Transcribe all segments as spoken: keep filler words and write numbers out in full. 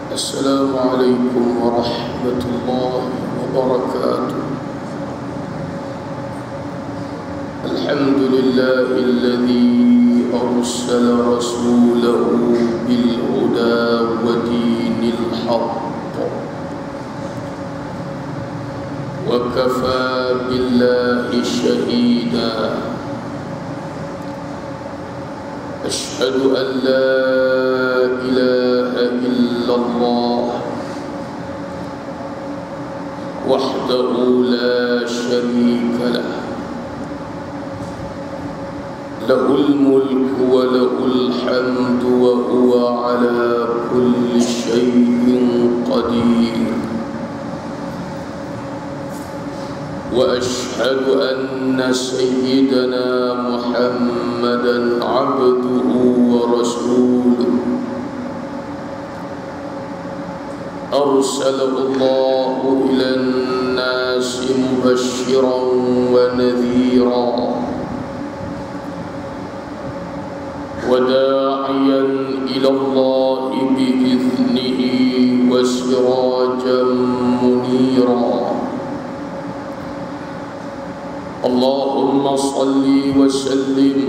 السلام عليكم ورحمة الله وبركاته. الحمد لله الذي أرسل رسوله بالهدى ودين الحق، وكفى بالله شهيدا. أشهد أن لا إله إلا الله وحده لا شريك له، له الملك وله الحمد وهو على كل شيء قدير. وأشهد أن سيدنا محمدًا عبده ورسوله، أرسله الله إلى الناس مبشرًا ونذيرًا وداعيًا إلى الله بإذنه وسراجًا منيرًا. اللهم صل وسلم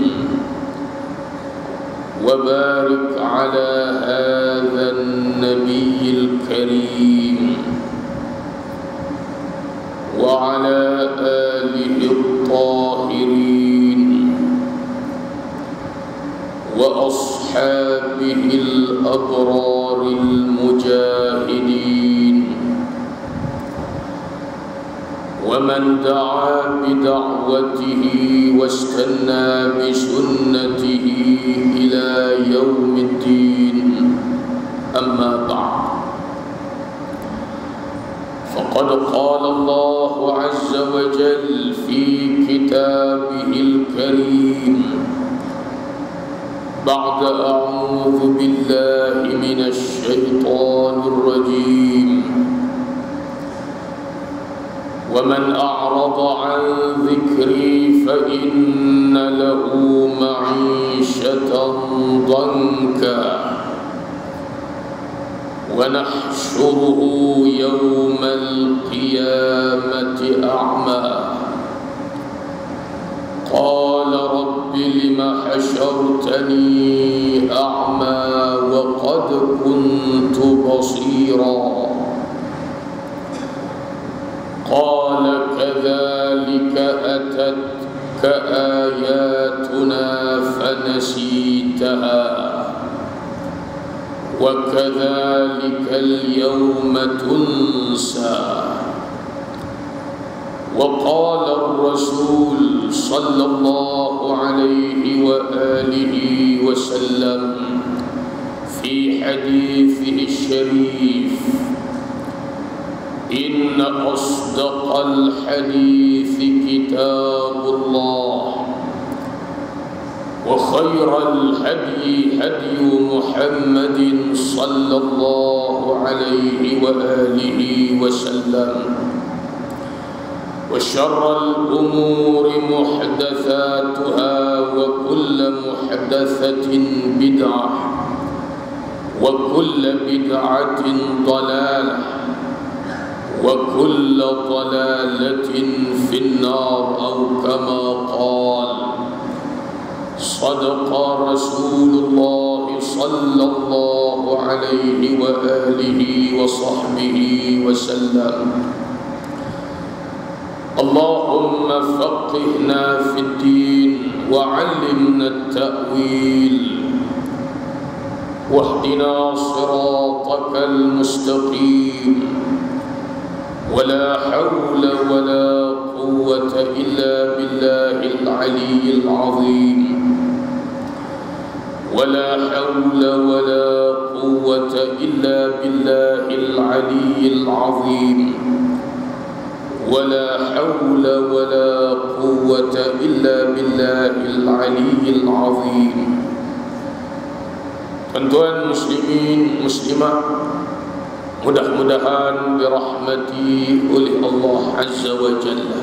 وبارك على هذا النبي الكريم وعلى آله الطاهرين وأصحابه الأبرار المجاهدين، ومن دعا بدعوته واستنى بسنته إلى يوم الدين. أما بعد، فقد قال الله عز وجل في كتابه الكريم بعد أعوذ بالله من الشيطان الرجيم: ومن أعرض عن ذكري فإن له معيشة ضنكا ونحشره يوم القيامة أعمى. قال رب لم حشرتني أعمى وقد كنت بصيرا. قال كذلك أتتك آياتنا فنسيتها وكذلك اليوم تنسى. وقال الرسول صلى الله عليه وآله وسلم في حديثه الشريف: إن أصدق الحديث كتاب الله، وخير الهدي هدي محمد صلى الله عليه وآله وسلم، وشر الأمور محدثاتها وكل محدثة بدعة وكل بدعة ضلالة وكل ضلالة في النار، أو كما قال. صدق رسول الله صلى الله عليه وآله وصحبه وسلم. اللهم فقهنا في الدين وعلمنا التأويل، واهدنا صراطك المستقيم، ولا حول ولا قوة إلا بالله العلي العظيم. ولا حول ولا قوة إلا بالله العلي العظيم. ولا حول ولا قوة إلا بالله العلي العظيم. Tuan-tuan muslimin muslimat, mudah-mudahan dirahmati oleh Allah Azza wa Jalla.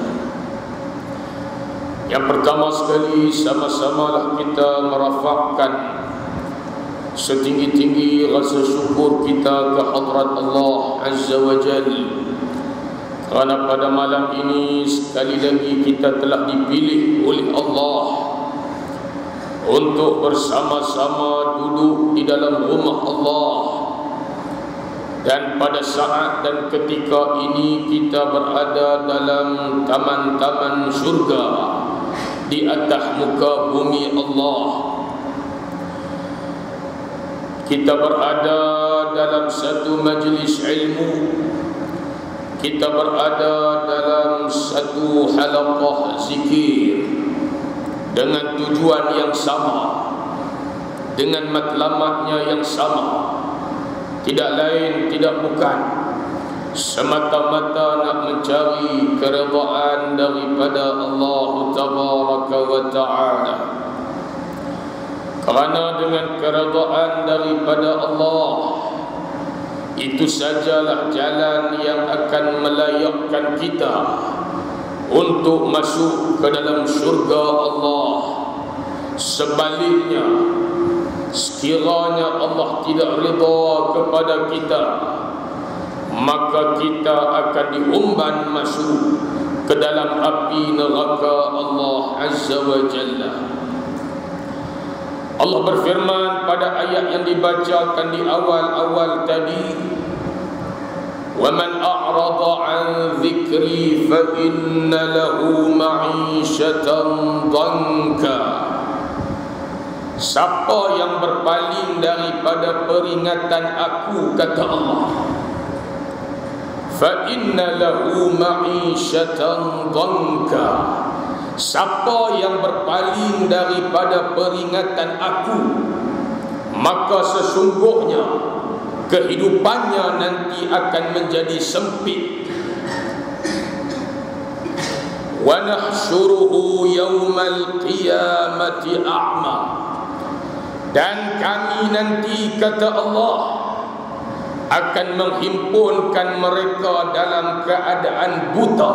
Yang pertama sekali, sama-samalah kita merafakkan setinggi-tinggi rasa syukur kita ke hadrat Allah Azza wa Jal, kerana pada malam ini sekali lagi kita telah dipilih oleh Allah untuk bersama-sama duduk di dalam rumah Allah. Dan pada saat dan ketika ini kita berada dalam taman-taman syurga di atas muka bumi Allah. Kita berada dalam satu majlis ilmu, kita berada dalam satu halaqah zikir dengan tujuan yang sama, dengan matlamatnya yang sama. Tidak lain, tidak bukan, semata-mata nak mencari keredaan daripada Allah Tabaraka wa Ta'ala. Kerana dengan keredaan daripada Allah, itu sajalah jalan yang akan melayakkan kita untuk masuk ke dalam syurga Allah. Sebaliknya, sekiranya Allah tidak redha kepada kita, maka kita akan diumban masuk ke dalam api neraka Allah Azza wa Jalla. Allah berfirman pada ayat yang dibacakan di awal-awal tadi, "Wa man a'rada 'an dzikri fa inna lahu ma'isyatan dhanka." Siapa yang berpaling daripada peringatan aku, kata Allah, fa inna lahu ma'isyatan dhanka. Siapa yang berpaling daripada peringatan aku, maka sesungguhnya kehidupannya nanti akan menjadi sempit. Wa nahsyuruhu yaumal qiyamati a'ma. Dan kami nanti, kata Allah, akan menghimpunkan mereka dalam keadaan buta.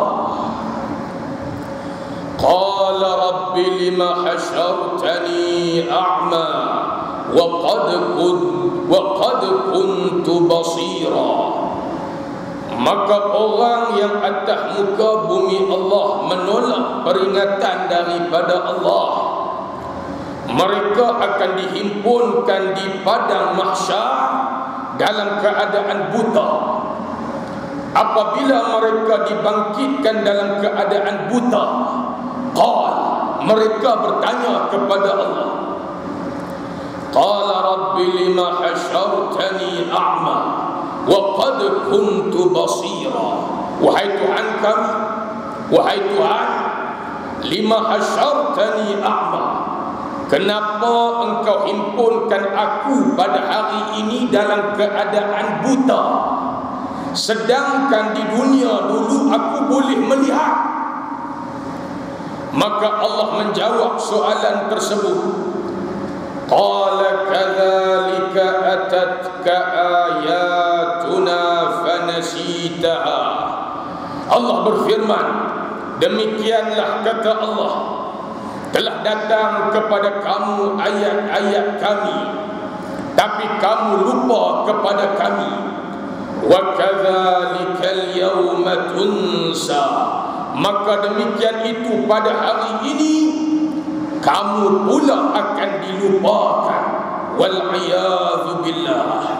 Qala rabbi lima hasyartani a'ma wa qad kunt wa qad kuntu basira. Maka orang yang atas muka bumi Allah menolak peringatan daripada Allah, mereka akan dihimpunkan di padang mahsyar dalam keadaan buta. Apabila mereka dibangkitkan dalam keadaan buta, qal, mereka bertanya kepada Allah, qala rabbi lima hasyartani a'ma wa qad kuntu basira. Wahai Tuhan kami, wahai Tuhan, lima hasyartani a'ma, kenapa engkau himpunkan aku pada hari ini dalam keadaan buta, sedangkan di dunia dulu aku boleh melihat? Maka Allah menjawab soalan tersebut. Qala kadzalika atatka ayatuna fanasitaha. Allah berfirman, demikianlah, kata Allah, telah datang kepada kamu ayat-ayat kami, tapi kamu lupa kepada kami. Wa kadzalikal yawma tunsa. Maka demikian itu pada hari ini kamu pula akan dilupakan. Wal iyadzu billah.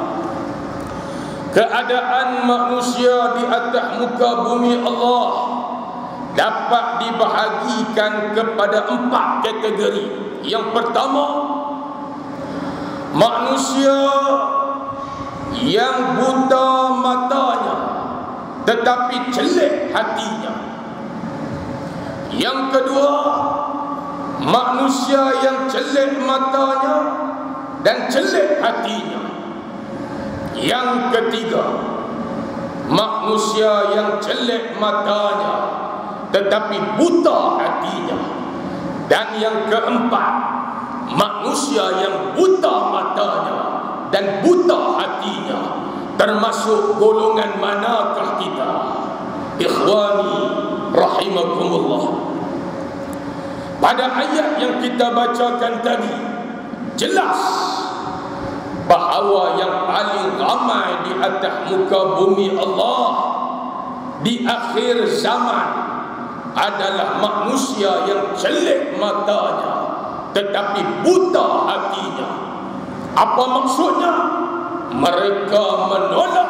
Keadaan manusia di atas muka bumi Allah dapat dibahagikan kepada empat kategori. Yang pertama, manusia yang buta matanya tetapi celik hatinya. Yang kedua, manusia yang celik matanya dan celik hatinya. Yang ketiga, manusia yang celik matanya tetapi buta hatinya. Dan yang keempat, manusia yang buta matanya dan buta hatinya. Termasuk golongan manakah kita? Ikhwani rahimakumullah. Pada ayat yang kita bacakan tadi, jelas bahawa yang paling ramai di atas muka bumi Allah di akhir zaman adalah manusia yang jelek matanya tetapi buta hatinya. Apa maksudnya? Mereka menolak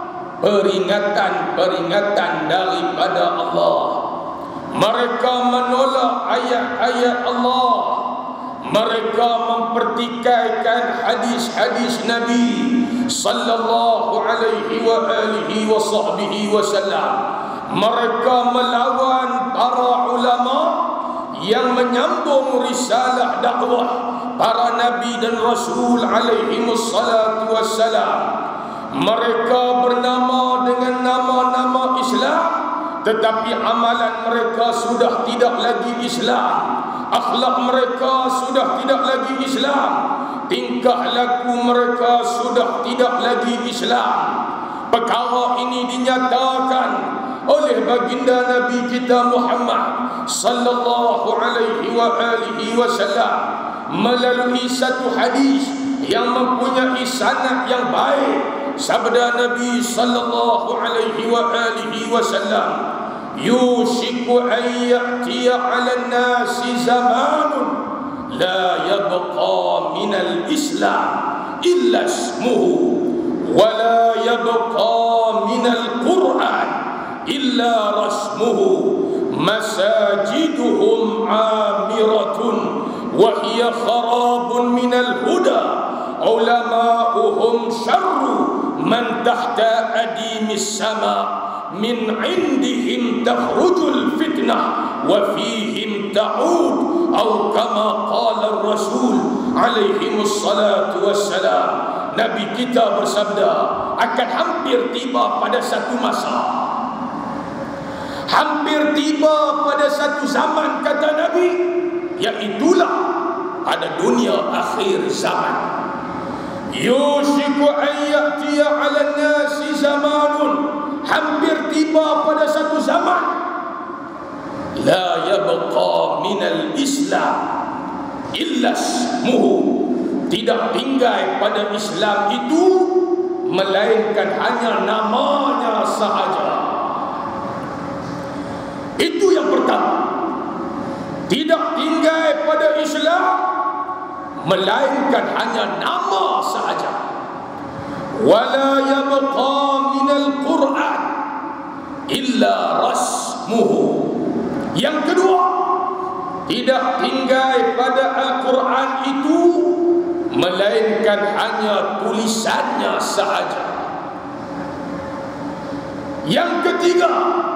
peringatan-peringatan daripada Allah. Mereka menolak ayat-ayat Allah. Mereka mempertikaikan hadis-hadis Nabi sallallahu alaihi wa alihi wa sahbihi wasallam. Mereka melawan para ulama yang menyambung risalah dakwah para nabi dan rasul alaihi wassalatu wassalam. Mereka bernama dengan nama-nama Islam, tetapi amalan mereka sudah tidak lagi Islam. Akhlak mereka sudah tidak lagi Islam. Tingkah laku mereka sudah tidak lagi Islam. Perkara ini dinyatakan oleh baginda Nabi kita Muhammad sallallahu alaihi wa alihi wasallam melalui satu hadis yang mempunyai sanad yang baik. Sabda Nabi sallallahu alaihi wa alihi wasallam, yushiku an ya'tiya 'ala an-nasi zamanun la yabqa min al-islam illa ismuhu wa la yabqa min al-Qur'an illa rasmuhu masajiduhum 'amiratun wa hiya kharabun min al-huda ulama'uhum syarru man tahta adimis sama min indihim takhrujul fitnah wa fihim ta'ud atau kama qala Rasul alaihi wassalatu wassalam. Nabi kita bersabda, akan hampir tiba pada satu masa, hampir tiba pada satu zaman, kata Nabi, iaitulah pada dunia akhir zaman. Yushiku an ya'tiya 'ala an-nasi zamanun, hampir tiba pada satu zaman, la yabqa minal Islam illa ismuhu, tidak tinggal pada Islam itu melainkan hanya namanya sahaja. Itu yang pertama, tidak tinggal pada Islam melainkan hanya nama sahaja. Wala yabqa minal Qur'an illa rasmuhu. Yang kedua, tidak tinggal pada Al-Quran itu melainkan hanya tulisannya sahaja. Yang ketiga,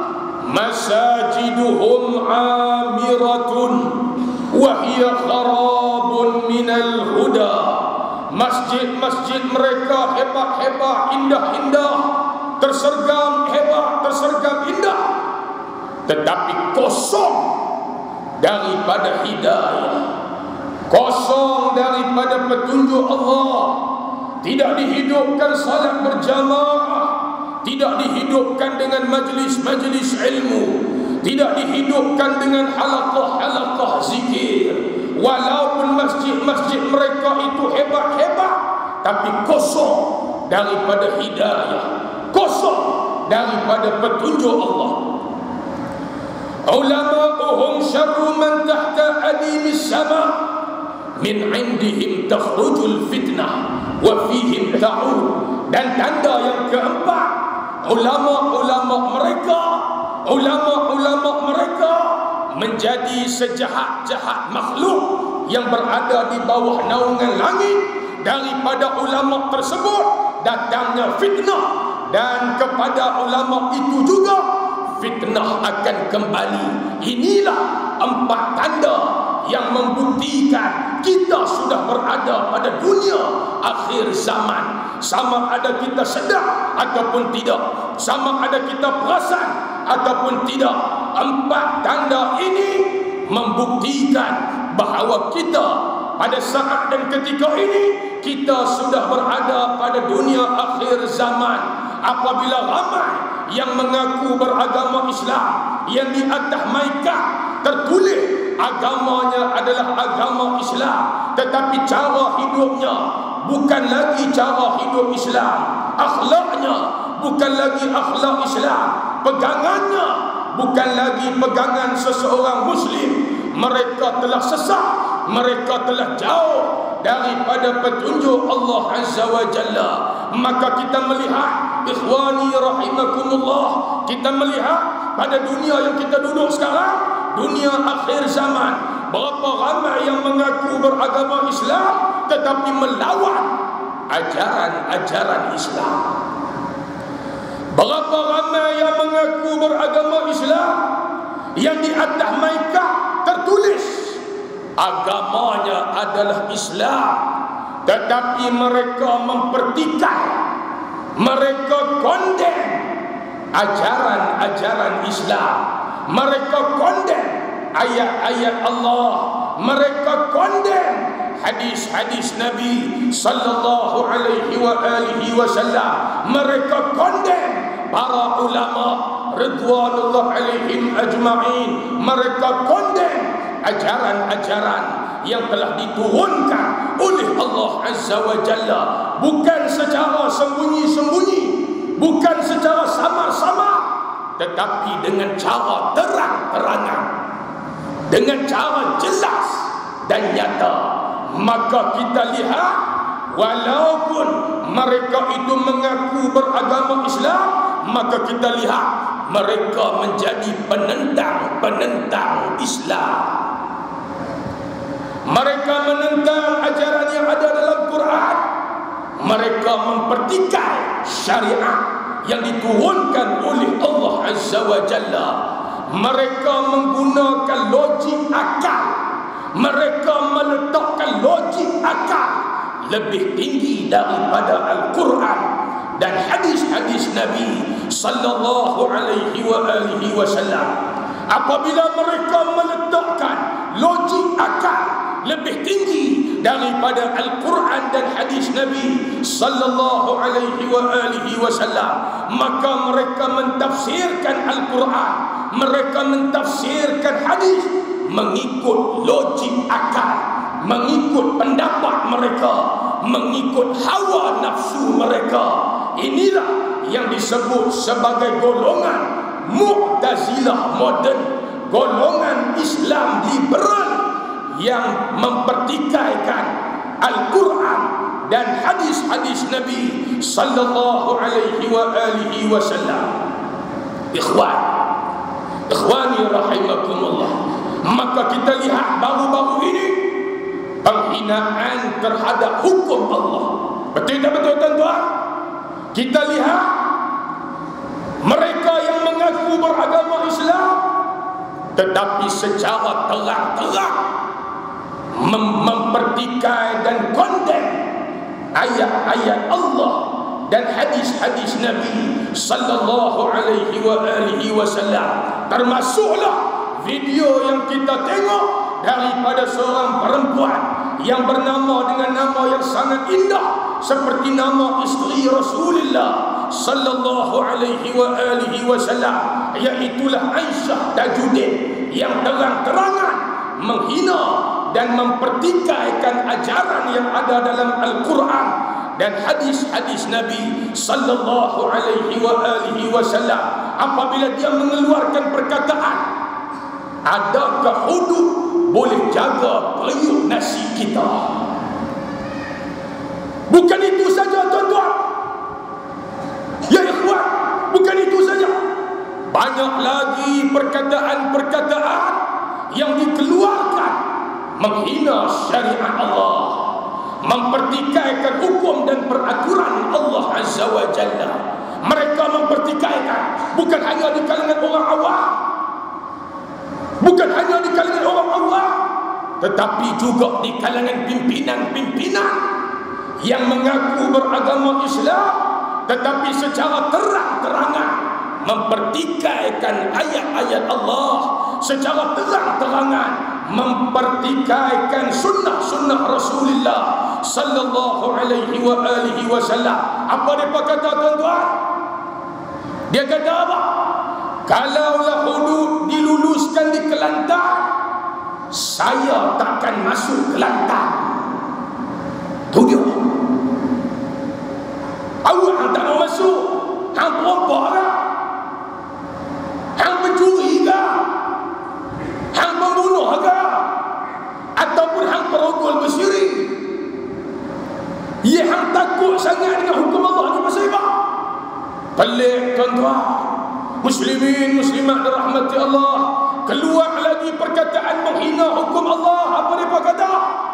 masajiduhum 'amiratun wa hiya kharabun minal huda. Masjid-masjid mereka hebat-hebat, indah-indah, tersergam hebat, tersergam indah, tetapi kosong daripada hidayah, kosong daripada petunjuk Allah. Tidak dihidupkan salat berjamaah, tidak dihidupkan dengan majlis-majlis ilmu, tidak dihidupkan dengan halaqah-halaqah zikir. Walaupun masjid-masjid mereka itu hebat-hebat, tapi kosong daripada hidayah, kosong daripada petunjuk Allah. Ulama'uhum syarru man tahta adimis sama min indihim takhrujul fitnah wa fihim ta'ud. Dan tanda yang keempat, ulama-ulama mereka, ulama-ulama mereka menjadi sejahat-jahat makhluk yang berada di bawah naungan langit. Daripada ulama tersebut datangnya fitnah, dan kepada ulama itu juga fitnah akan kembali. Inilah empat tanda yang membuktikan kita sudah berada pada dunia akhir zaman. Sama ada kita sedar ataupun tidak, sama ada kita perasan ataupun tidak, empat tanda ini membuktikan bahawa kita pada saat dan ketika ini kita sudah berada pada dunia akhir zaman. Apabila ramai yang mengaku beragama Islam, yang di atas maikah tertulis agamanya adalah agama Islam, tetapi cara hidupnya bukan lagi cara hidup Islam, akhlaknya bukan lagi akhlak Islam, pegangannya bukan lagi pegangan seseorang Muslim. Mereka telah sesat, mereka telah jauh daripada petunjuk Allah Azza wa Jalla. Maka kita melihat, ikhwani rahimakumullah, kita melihat pada dunia yang kita duduk sekarang, dunia akhir zaman, berapa ramai yang mengaku beragama Islam tetapi melawan ajaran-ajaran Islam. Berapa ramai yang mengaku beragama Islam yang di atas mereka tertulis agamanya adalah Islam, tetapi mereka mempertikai, mereka kondem ajaran-ajaran Islam, mereka kondem ayat-ayat Allah, mereka kondem hadis-hadis Nabi sallallahu alaihi wa alihi wasallam, mereka kondem para ulama ridwanullah alaihim ajma'in, mereka kondem ajaran-ajaran yang telah diturunkan oleh Allah Azza wa Jalla, bukan secara sembunyi-sembunyi, bukan secara samar-samar, tetapi dengan cara terang-terangan, dengan cara jelas dan nyata. Maka kita lihat, walaupun mereka itu mengaku beragama Islam, maka kita lihat mereka menjadi penentang-penentang Islam. Mereka menentang ajaran yang ada dalam Quran. Mereka mempertikai syariat yang diturunkan oleh Allah Azza wa Jalla. Mereka menggunakan logik akal, mereka meletakkan logik akal lebih tinggi daripada Al-Quran dan hadis-hadis Nabi sallallahu alaihi wa alihi wasallam. Apabila mereka meletakkan logik akal lebih tinggi daripada Al-Quran dan hadis Nabi sallallahu alaihi wa alihi wasallam, maka mereka mentafsirkan Al-Quran, mereka mentafsirkan hadis mengikut logik akal, mengikut pendapat mereka, mengikut hawa nafsu mereka. Inilah yang disebut sebagai golongan Mu'tazilah moden, golongan Islam liberal yang mempertikaikan Al-Quran dan hadis-hadis Nabi sallallahu alaihi wa alihi wasallam. Ikhwan, ikhwani rahimakumullah, maka kita lihat baru-baru ini penghinaan terhadap hukum Allah. Betul tak betul tuan-tuan? Kita lihat mereka yang mengaku beragama Islam tetapi secara terang-terang mem- mempertikai dan kondem ayat-ayat Allah dan hadis-hadis Nabi sallallahu alaihi wa alihi wasallam. Termasuklah video yang kita tengok daripada seorang perempuan yang bernama dengan nama yang sangat indah seperti nama isteri Rasulullah sallallahu alaihi wa alihi wasallam, iaitulah Aisyah Tajuddin, yang terang-terangan menghina dan mempertikaikan ajaran yang ada dalam Al-Quran dan hadis-hadis Nabi sallallahu alaihi wa alihi wasallam. Apabila dia mengeluarkan perkataan, adakah hudud boleh jaga periuk nasi kita? Bukan itu saja tuan-tuan, ya ikhwan, bukan itu saja. Banyak lagi perkataan-perkataan yang dikeluarkan menghina syariat Allah, mempertikaikan hukum dan peraturan Allah Azza wa Jalla. Mereka mempertikaikan bukan hanya di kalangan orang awam, bukan hanya di kalangan orang awam, tetapi juga di kalangan pimpinan-pimpinan yang mengaku beragama Islam tetapi secara terang-terangan mempertikaikan ayat-ayat Allah, secara terang-terangan mempertikaikan sunnah-sunnah Rasulullah sallallahu alaihi wa alihi wasallam. Apa dia kata tuan-tuan? Dia kata apa? Kalaulah hudud diluluskan di Kelantan, saya takkan masuk Kelantan. Tu dia. Awak hang tak mau masuk, hang perompak ke? Hang pencuri ke? Hang pembunuh ke? Ataupun hang perogol bersyirik? Ya, hang takut sangat dengan hukum Allah ni pasal apa? Pelik tuan-tuan, muslimin muslimat dirahmati Allah. Keluar lagi perkataan menghina hukum Allah. Apa mereka kata?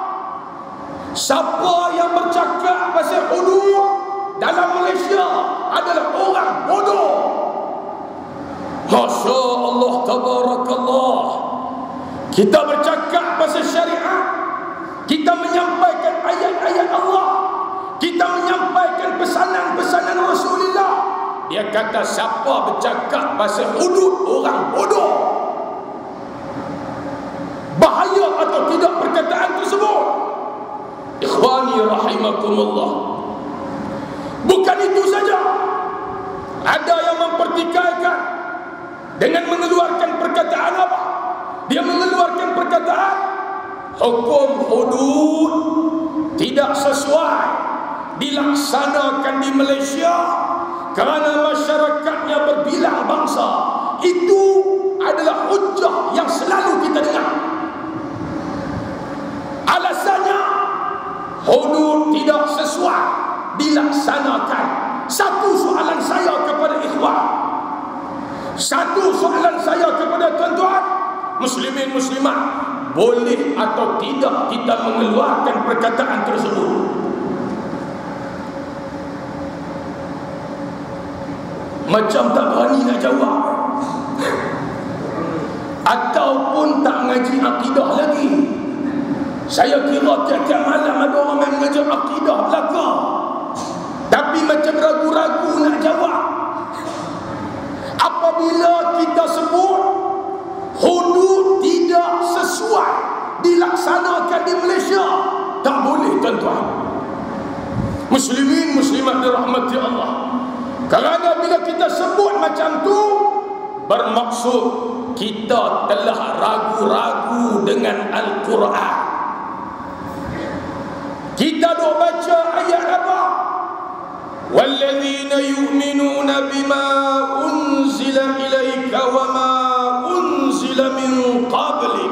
Siapa yang bercakap pasal hudud dalam Malaysia adalah orang bodoh. Masya Allah, tabarakallah. Kita bercakap pasal syariat, kita menyampaikan ayat-ayat Allah, kita menyampaikan pesanan-pesanan Rasulullah. Dia kata siapa bercakap pasal hudud orang bodoh. Bahaya atau tidak perkataan tersebut? Ikhwani rahimakumullah. Bukan itu saja, ada yang mempertikaikan dengan mengeluarkan perkataan apa? Dia mengeluarkan perkataan hukum hudud tidak sesuai dilaksanakan di Malaysia kerana masyarakatnya berbilang bangsa. Itu adalah hujah yang selalu kita dengar. Alasannya hudud tidak sesuai dilaksanakan. Satu soalan saya kepada ikhwan, satu soalan saya kepada tuan-tuan muslimin muslimat, boleh atau tidak kita mengeluarkan perkataan tersebut? Macam tak berani nak jawab, ataupun tak mengaji akidah lagi. Saya kira tiap-tiap malam ada orang yang mengajar akidah belaka, tapi macam ragu-ragu nak jawab. Apabila kita sebut hudud tidak sesuai dilaksanakan di Malaysia, tak boleh tuan-tuan muslimin muslimat dirahmati Allah. Kerana bila kita sebut macam tu, bermaksud kita telah ragu-ragu dengan Al-Quran. Kita dok baca ayat apa? Walladzina yu'minuna bima unzila ilaika wa ma unzila min qablik.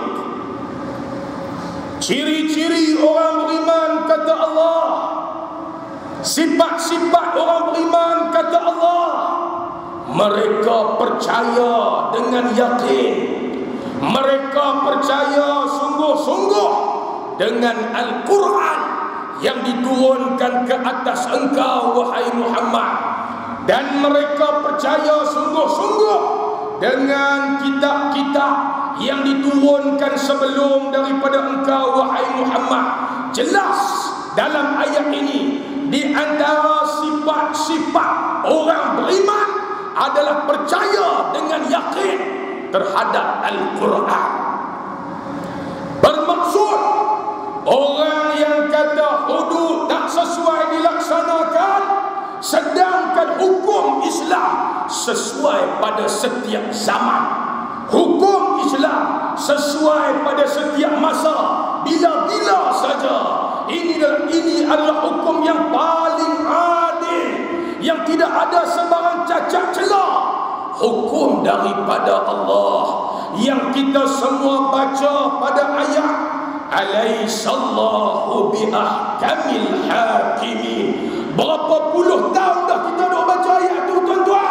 Ciri-ciri orang beriman kata Allah, sifat-sifat orang beriman kata Allah, mereka percaya dengan yakin, mereka percaya sungguh-sungguh dengan Al-Quran yang diturunkan ke atas engkau wahai Muhammad, dan mereka percaya sungguh-sungguh dengan kitab-kitab yang diturunkan sebelum daripada engkau wahai Muhammad. Jelas dalam ayat ini, di antara sifat-sifat orang beriman adalah percaya dengan yakin terhadap Al-Quran. Bermaksud orang yang kata hudud tak sesuai dilaksanakan, sedangkan hukum Islam sesuai pada setiap zaman, hukum Islam sesuai pada setiap masa, bila-bila saja. Ini adalah, ini adalah hukum yang paling adil, yang tidak ada sebarang cacat celah. Hukum daripada Allah yang kita semua baca pada ayat Alaihissallahu biahkamil hakimin. Berapa puluh tahun dah kita duk baca ayat tu tuan-tuan?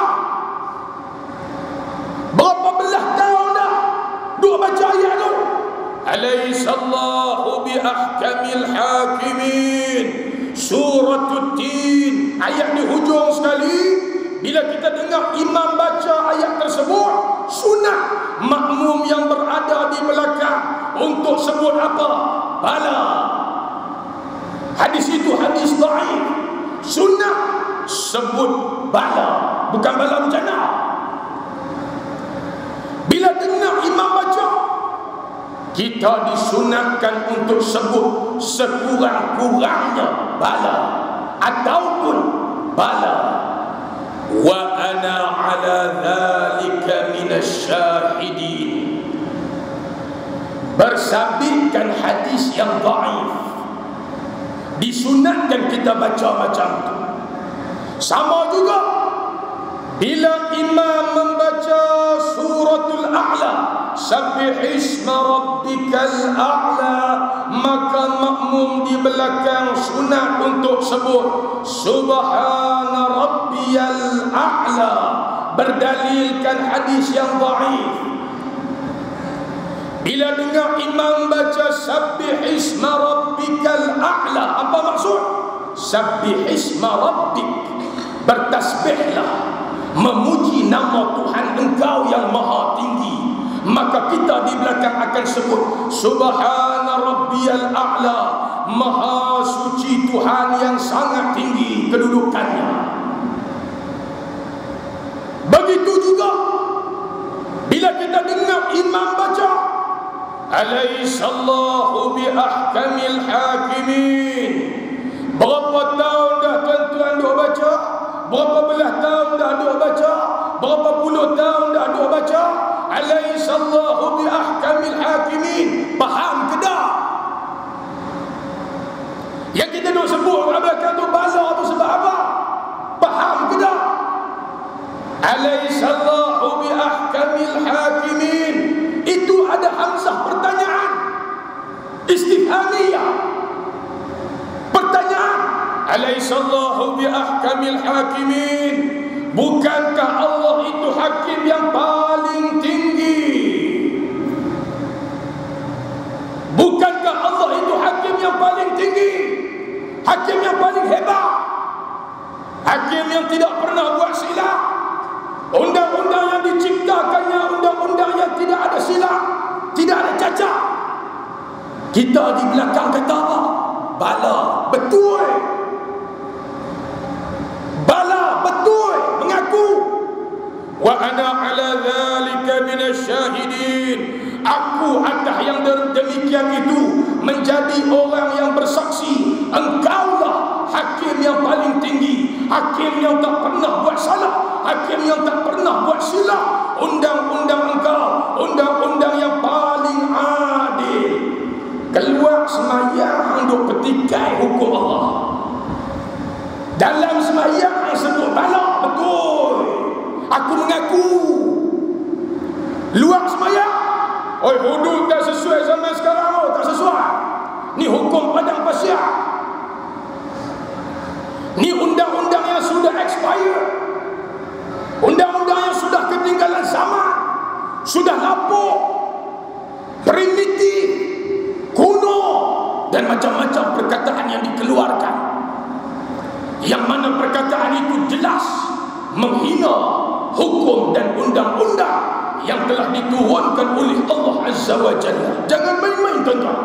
Berapa belah tahun dah duk baca ayat tu? Alaihissallahu biahkamil hakimin. Suratul Tin, ayat di hujung sekali. Bila kita dengar imam baca ayat tersebut, sunat makmum yang berada di belakang untuk sebut apa? Bala. Hadis itu hadis dhaif. Sunat sebut bala, bukan bala bencana. Bila dengar imam baca, kita disunatkan untuk sebut sekurang-kurangnya bala ataupun bala. Wa ana ala dhalika minasyahidin. Bersabitkan hadis yang dhaif, disunatkan kita baca macam tu. Sama juga bila imam membaca suratul A'la, Sabbihisma rabbikal a'la, maka makmum di belakang sunat untuk sebut Subhana rabbiyal a'la, berdalilkan hadis yang dhaif. Bila dengar imam baca Sabbihisma rabbikal a'la, apa maksud? Sabbihisma rabbik, bertasbihlah, memuji nama Tuhan engkau yang maha tinggi. Maka kita di belakang akan sebut Subhana rabbiyal a'la, maha suci Tuhan yang sangat tinggi kedudukannya. Begitu juga bila kita dengar imam baca Alaihissallahu bi ahkamil hakimin. Berapa tahun dah tuan-tuan duk baca? Berapa belas tahun dah duk baca? Berapa puluh tahun dah duk baca? Alaihissallahu bi ahkamil hakimin. Faham ke tak? Yang kita duk sebut belakang tu bala tu sebab apa? Faham ke tak? Alaihissallahu bi ahkamil hakimin. Itu ada hamzah pertanyaan, istifhamiyah, pertanyaan. Alaihissallahu bi ahkamil hakimin. Bukankah Allah itu hakim yang paling tinggi? Bukankah Allah itu hakim yang paling tinggi? Hakim yang paling hebat, hakim yang tidak pernah buat silap. Undang-undang yang diciptakannya undang-undang yang tidak ada silap, tidak ada cacat. Kita di belakang kata apa? Bala, betul. Bala, betul, mengaku. Wa ana ala dhalika minasyahidin. Aku atas yang demikian itu menjadi orang yang bersaksi. Engkaulah hakim yang paling tinggi, hakim yang tak pernah buat salah, hakim yang tak pernah buat silap. Undang-undang engkau, undang-undang yang paling adil. Keluar semayang duk petikai hukum Allah. Dalam semayang sebut bala, betul, aku mengaku. Luar semayang, oi, hudud tak sesuai zaman sekarang, oh, tak sesuai. Ni hukum padang pasir, ni undang-undang yang sudah expired, undang-undang yang sudah ketinggalan zaman, sudah lapuk, primitif, kuno, dan macam-macam perkataan yang dikeluarkan, yang mana perkataan itu jelas menghina hukum dan undang-undang yang telah diturunkan oleh Allah Azza wa Jalla. Jangan main-main tuan-tuan.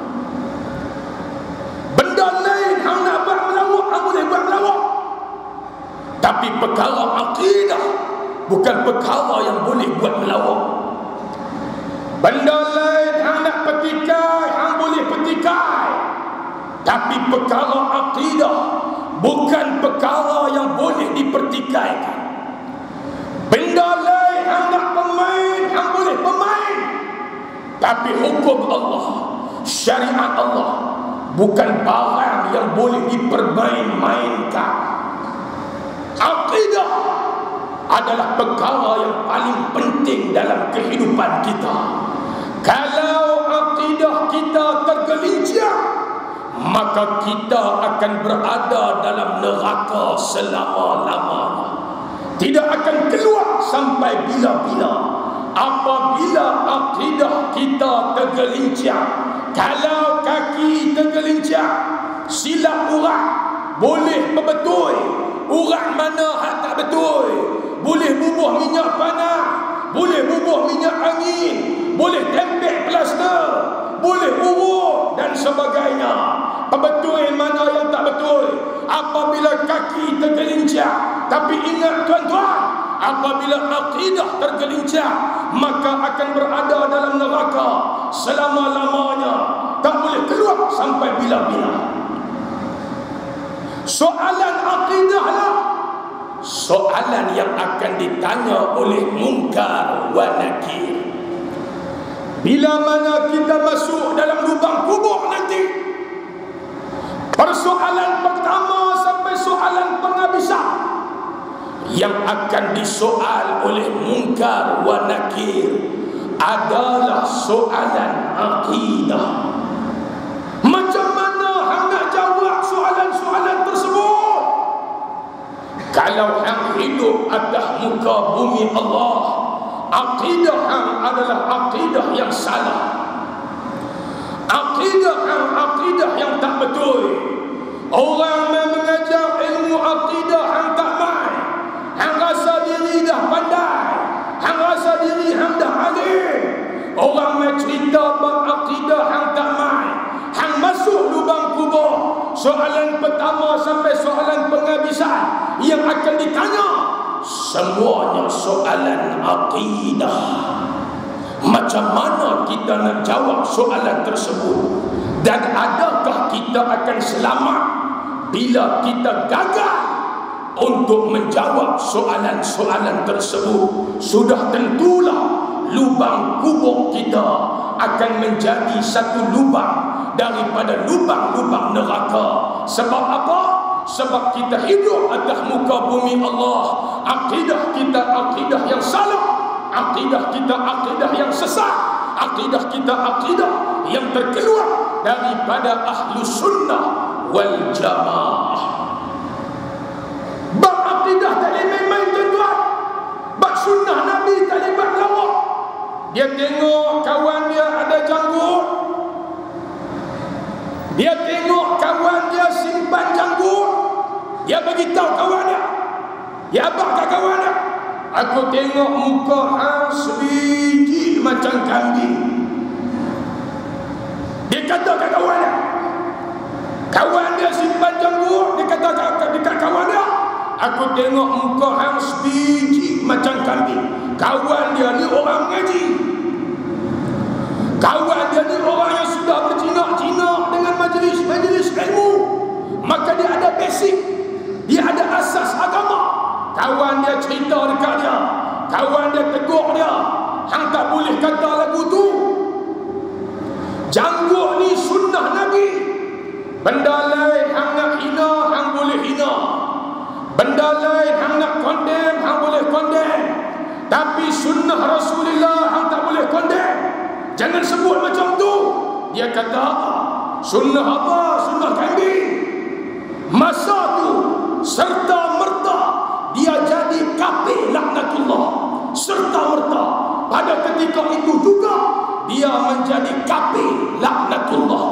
Benda lain hang nak buat melawak, hang boleh buat melawak. Tapi perkara akidah bukan perkara yang boleh buat melawak. Benda lain hang nak petikai, hang boleh petikai. Tapi perkara akidah bukan perkara yang boleh dipertikaikan. Benda lain hang nak pemain, hang boleh pemain. Tapi hukum Allah, syariat Allah bukan barang yang boleh dipermain-mainkan. Akidah adalah perkara yang paling penting dalam kehidupan kita. Kalau akidah kita tergelincir, maka kita akan berada dalam neraka selama-lamanya, tidak akan keluar sampai bila-bila. Apabila akidah kita tergelincir, kalau kaki tergelincir, silap urat, boleh berbetul, urat mana hak tak betul, boleh bubuh minyak panas, boleh bubuh minyak angin, boleh tempel plaster, boleh urut dan sebagainya. Betul mana yang tak betul. Apabila kaki tergelincir, tapi ingat tuan-tuan, apabila akidah tergelincir, maka akan berada dalam neraka selama-lamanya, tak boleh keluar sampai bila-bila. Soalan akidahlah soalan yang akan ditanya oleh Munkar wa Nakir. Bila mana kita masuk dalam lubang kubur nanti, persoalan pertama sampai soalan penghabisan, yang akan disoal oleh Munkar wa Nakir adalah soalan akidah. Macam mana hang nak jawab soalan-soalan tersebut? Kalau hang hidup atas muka bumi Allah, akidah hang adalah akidah yang salah, akidah hang akidah yang tak betul. Orang yang mengajar ilmu akidah hang tak mai, hang rasa diri dah pandai, hang rasa diri hang dah alim. Orang yang cerita bab akidah hang tak mai, hang masuk lubang kubur. Soalan pertama sampai soalan penghabisan yang akan ditanya, semuanya soalan akidah. Macam mana kita nak jawab soalan tersebut? Dan adakah kita akan selamat bila kita gagal untuk menjawab soalan-soalan tersebut? Sudah tentulah lubang kubur kita akan menjadi satu lubang daripada lubang-lubang neraka. Sebab apa? Sebab kita hidup atas muka bumi Allah, akidah kita akidah yang salah, akidah kita akidah yang sesat, akidah kita akidah yang terkeluar daripada ahlu sunnah wal jamaah. Bab akidah tak boleh main-main tuan-tuan. Bab sunnah Nabi tak boleh buat lawak. Dia tengok kawan dia ada janggut, dia tengok kawan dia simpan janggut, dia bagi tahu kawan dia, dia abang kat kawan dia, aku tengok muka hang sebiji macam kambing. Dia kata kat kawan dia, kawan dia simpan janggut, dia kata kat dekat kawan dia, aku tengok muka hang sebiji macam kambing. Kawan dia ni orang mengaji, kawan dia ni orang yang sudah berjinak-jinak dengan majlis-majlis ilmu, maka dia ada basic, dia ada asas agama. Kawan dia cerita dekat dia, kawan dia tegur dia, hang tak boleh kata lagu tu. Janggut ni sunnah Nabi. Benda lain hang nak hina, hang boleh hina. Benda lain hang nak condemn, hang boleh condemn. Tapi sunnah Rasulullah hang tak boleh condemn. Jangan sebut macam tu. Dia kata apa? Sunnah apa? Sunnah kambing. Masa tu serta merta dia jadi kafir laknatullah. Serta merta pada ketika itu juga dia menjadi kafir laknatullah.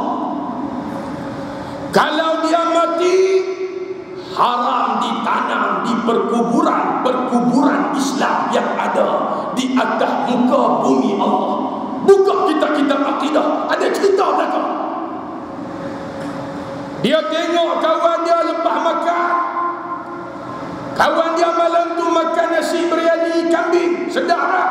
Kalau dia mati, haram ditanam di perkuburan-perkuburan Islam yang ada di atas muka bumi Allah. Buka kitab-kitab akidah, ada cerita belakang. Dia tengok kawan dia lepas makan, kawan dia malam tu makan nasi biryani kambing, sedap tak?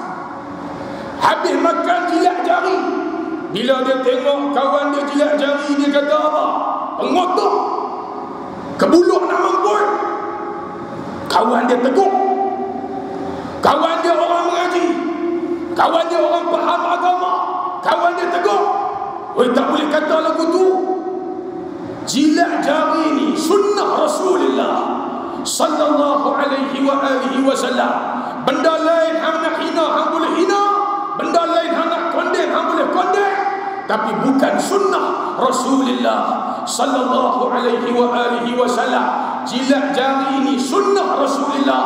Habis makan jilat jari. Bila dia tengok kawan dia jilat jari, dia kata apa? Pengotok, kebuluk nak mampus. Kawan dia tegur. Kawan dia orang mengaji, kawan dia orang faham agama, kawan dia tegur. Oi, tak boleh kata lagu tu. Jilat jari ni sunnah Rasulullah sallallahu alaihi wa alihi wasallam. Benda lain hang nak hina, hang boleh hina. Benda lain hang nak condemn, hang boleh condemn. Tapi bukan sunnah Rasulullah sallallahu alaihi wa alihi wasallam. Jilat jari ini sunnah Rasulullah.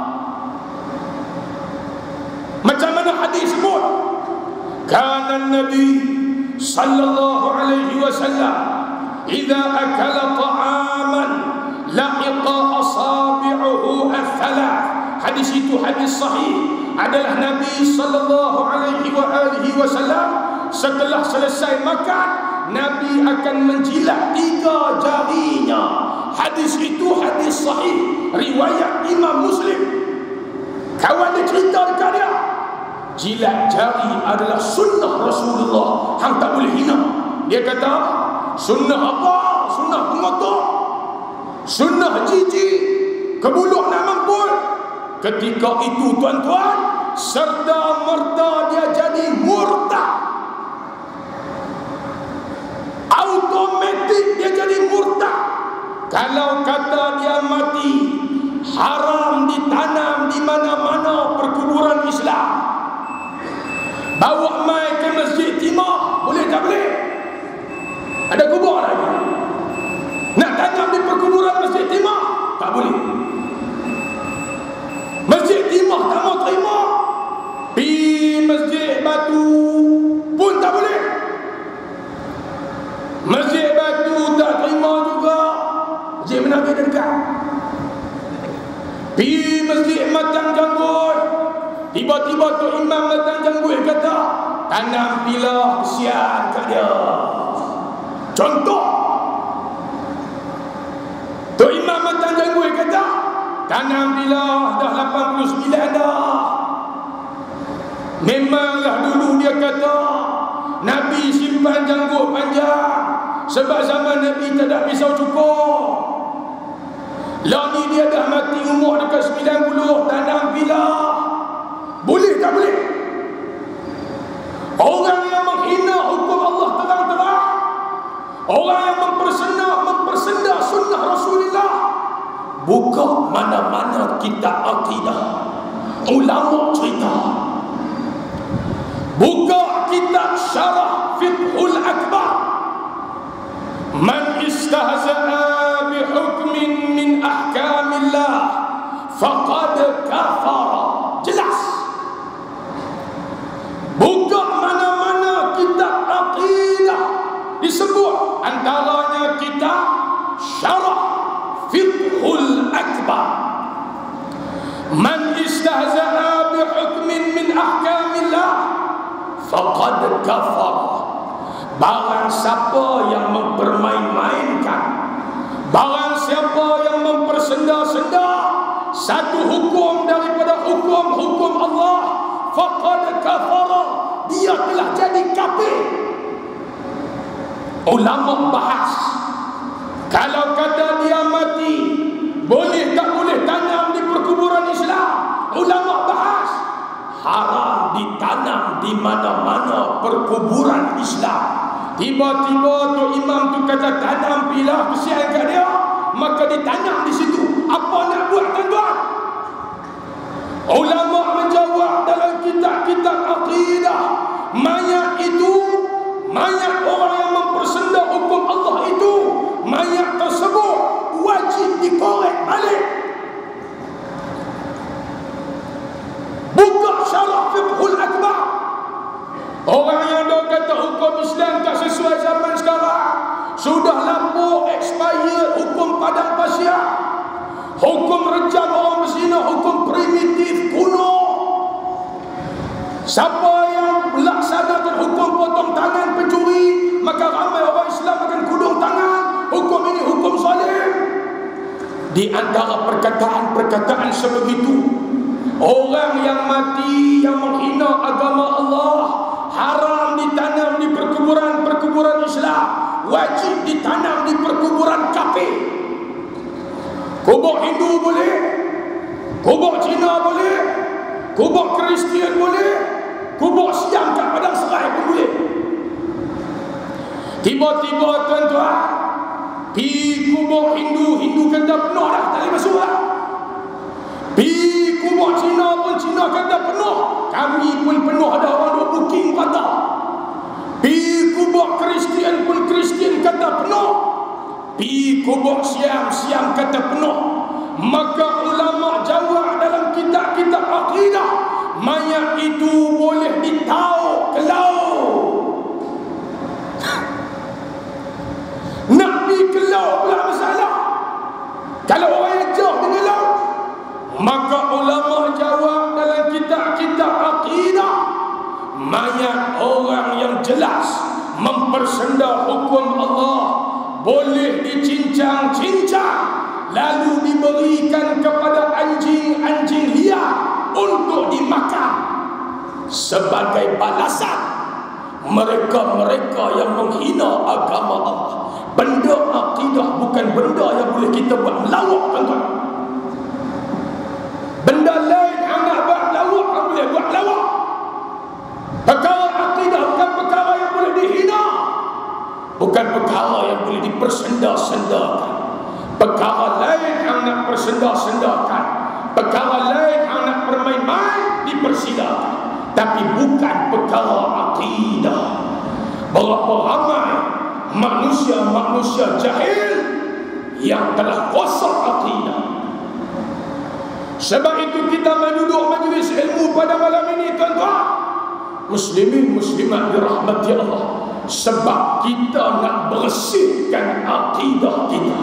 Macam mana hadis sebut? Kana Nabi sallallahu alaihi wasallam idza akala ta'aman laqiqa asabi'uhu al-thalath. Hadis itu hadis sahih. Adalah Nabi sallallahu alaihi wa alihi wasallam setelah selesai makan, Nabi akan menjilat tiga jarinya. Hadis itu hadis sahih, riwayat Imam Muslim. Kawan dia cerita dekat dia, jilat jari adalah sunnah Rasulullah, hang tak boleh hina. Dia kata, sunnah apa? Sunnah pengotok, sunnah jijik, kebuluk nak mampus. Ketika itu tuan-tuan, serta merta dia jadi murtad. Automatik dia jadi murtad. Kalau kata dia mati, haram ditanam di mana-mana perkuburan Islam. Bawa mai ke Masjid Timah, boleh tak boleh? Ada kubur lagi. Nak tanam di perkuburan Masjid Timah, tak boleh. Masjid Timah tak mau terima, pergi Masjid Batu pun tak boleh. Masjid Batu tak terima juga. Masjid mana dia dekat? Pergi Masjid Matang Janggut, tiba-tiba tu Imam Matang Janggut kata, tanam pilah, kesian kat dia. Contoh, tu Imam Matang Janggut kata, tanam pilah dah lapan puluh sembilan dah. Memanglah dulu dia kata Nabi simpan janggut panjang, sebab zaman Nabi tak ada pisau cukur. Lah ni dia dah mati umur dekat sembilan puluh, tanam pilah. Boleh tak boleh? Orang yang menghina hukum Allah terang-terang, orang yang mempersenda mempersenda sunnah Rasulullah, buka mana-mana kitab akidah, ulama cerita. Buka kitab Syarah Fiqhul Akbar. Man istahza'a bi hukmin min ahkamillah faqad kafara. Jelas. Buka mana-mana kitab akidah, disebut antaranya kitab Syarah Fiqhul Akbar. Man istahza'a bi hukmin min ahkamillah faqad kafara. Barang siapa yang mempermain-mainkan, barang siapa yang mempersenda-senda satu hukum daripada hukum-hukum Allah, faqad kafara, dia telah jadi kafir. Ulama bahas, kalau kata dia mati, boleh tak boleh tanam di perkuburan Islam? Ulama bahas, haram ditanam di mana-mana perkuburan Islam. Tiba-tiba tu imam tu kata tanam pilah, kesian kat dia, maka ditanam di situ. Apa nak buat tuan-tuan? Ulama menjawab dalam kitab-kitab akidah, mayat itu, mayat orang yang mempersenda hukum Allah itu, mayat tersebut wajib dikorek balik. Buka Syarah Fiqhul Akbar. Orang yang dah kata hukum Islam tak sesuai zaman sekarang, sudah lapuk, expired, hukum padang pasir, hukum rejam orang berzina, hukum primitif kuno. Siapa yang melaksanakan hukum potong tangan pencuri, maka ramai orang Islam akan kudung tangan. Hukum ini hukum zalim. Di antara perkataan-perkataan sebegitu, orang yang mati yang menghina agama Allah, haram ditanam di perkuburan-perkuburan Islam, wajib ditanam di perkuburan kafir. Kubur Hindu boleh, kubur Cina boleh, kubur Kristian boleh, kubur Siam kat Padang Serai pun boleh. Tiba-tiba tuan-tuan, pergi kubur Hindu, Hindu kata penuh dah, tak boleh masuk dah. Pergi kubur Cina pun Cina kata penuh, kami pun penuh, ada orang duk booking kata. Pergi kubur Kristian pun Kristian kata penuh. Pergi kubur Siam, Siam kata penuh. Maka ulama jawab dalam kitab-kitab akidah, mayat itu boleh ditauk ke laut. Nak pergi ke laut pula masalah. Kalau orang yang jauh dengan laut, maka ulama jawab dalam kitab-kitab akidah, mayat orang yang jelas mempersenda hukum Allah boleh dicincang-cincang, lalu diberikan kepada anjing-anjing liar untuk dimakan sebagai balasan mereka-mereka yang menghina agama Allah. Benda akidah bukan benda yang boleh kita buat melawak, tuan-tuan. Benda lain yang nak buat lawak, yang boleh buat lawak. Perkara akidah bukan perkara yang boleh dihina, bukan perkara yang boleh dipersenda-sendakan. Perkara lain yang nak persenda-sendakan, Perkara lain hang nak bermain-main dipersilakan, tapi bukan perkara akidah. Berapa ramai manusia-manusia jahil yang telah rosak akidah. Sebab itu kita menduduk majlis ilmu pada malam ini, tuan-tuan muslimin muslimat dirahmati Allah, sebab kita nak bersihkan akidah kita,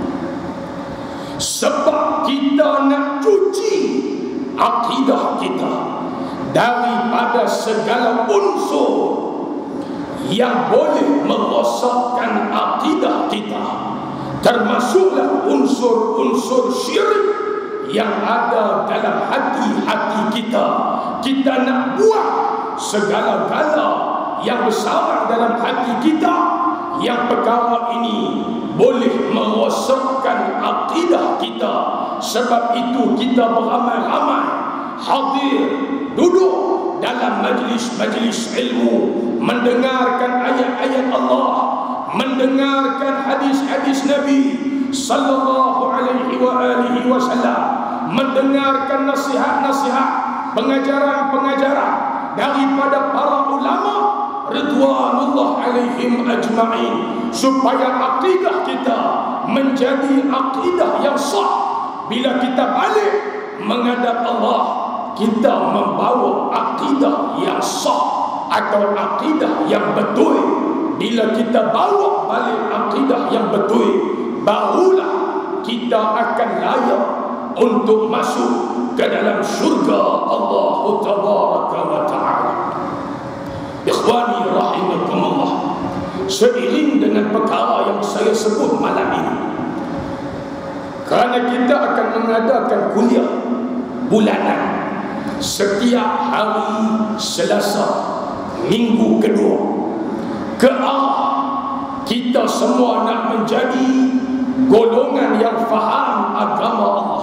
sebab kita nak cuci akidah kita daripada segala unsur yang boleh merosakkan akidah kita, termasuklah unsur-unsur syirik yang ada dalam hati-hati kita. Kita nak buang segala-gala yang besar dalam hati kita, yang perkara ini boleh merosakkan akidah kita. Sebab itu kita beramai-ramai hadir, duduk dalam majlis-majlis ilmu, mendengarkan ayat-ayat Allah, mendengarkan hadis-hadis Nabi sallallahu alaihi wa alihi wasallam, mendengarkan nasihat-nasihat, pengajaran-pengajaran daripada para ulama ridwanullah alaihim ajma'in, supaya akidah kita menjadi akidah yang sah. Bila kita balik menghadap Allah, kita membawa akidah yang sah atau akidah yang betul. Bila kita bawa balik akidah yang betul, barulah kita akan layak untuk masuk ke dalam syurga Allah tabaraka wa ta'ala. Ikhwani rahimakumullah, seiring dengan perkara yang saya sebut malam ini, kerana kita akan mengadakan kuliah bulanan setiap hari Selasa minggu kedua, ke arah kita semua nak menjadi golongan yang faham agama Allah,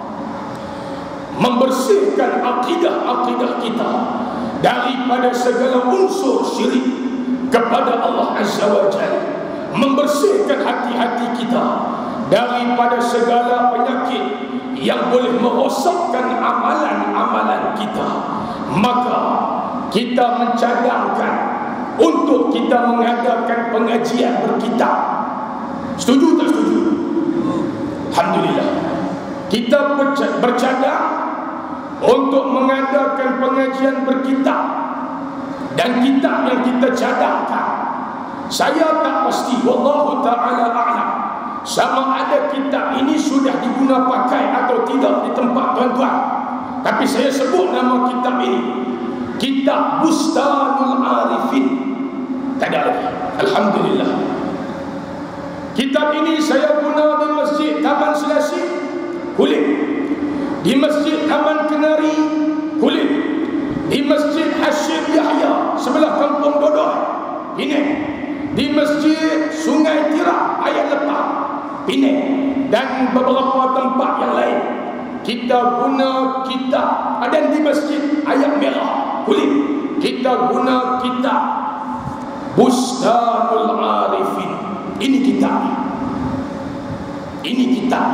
membersihkan akidah-akidah kita daripada segala unsur syirik kepada Allah Azza wa Jalla, membersihkan hati-hati kita daripada segala penyakit yang boleh merosakkan amalan-amalan kita. Maka kita mencadangkan untuk kita mengadakan pengajian berkitab. Setuju tak setuju? Alhamdulillah, kita bercadang untuk mengadakan pengajian berkitab. Dan kitab yang kita cadangkan, saya tak pasti, wallahu ta'ala a'lam, sama ada kitab ini sudah diguna pakai atau tidak di tempat tuan-tuan. Tapi saya sebut nama kitab ini, Kitab Bustanul Arifin. Tak ada lagi, alhamdulillah. Kitab ini saya guna di Masjid Taman Selasih, Kulit, di Masjid Taman Kenari, Kulit, di Masjid Hashim Yahya sebelah Kampung Dodoi, Penang, di Masjid Sungai Tirak Ayat Lepah, Penang, dan beberapa tempat yang lain. Kita guna kitab, ada di Masjid Ayat Merah, Kulit, kita guna kitab Bustanul Arifin. Ini kitab, ini kitab.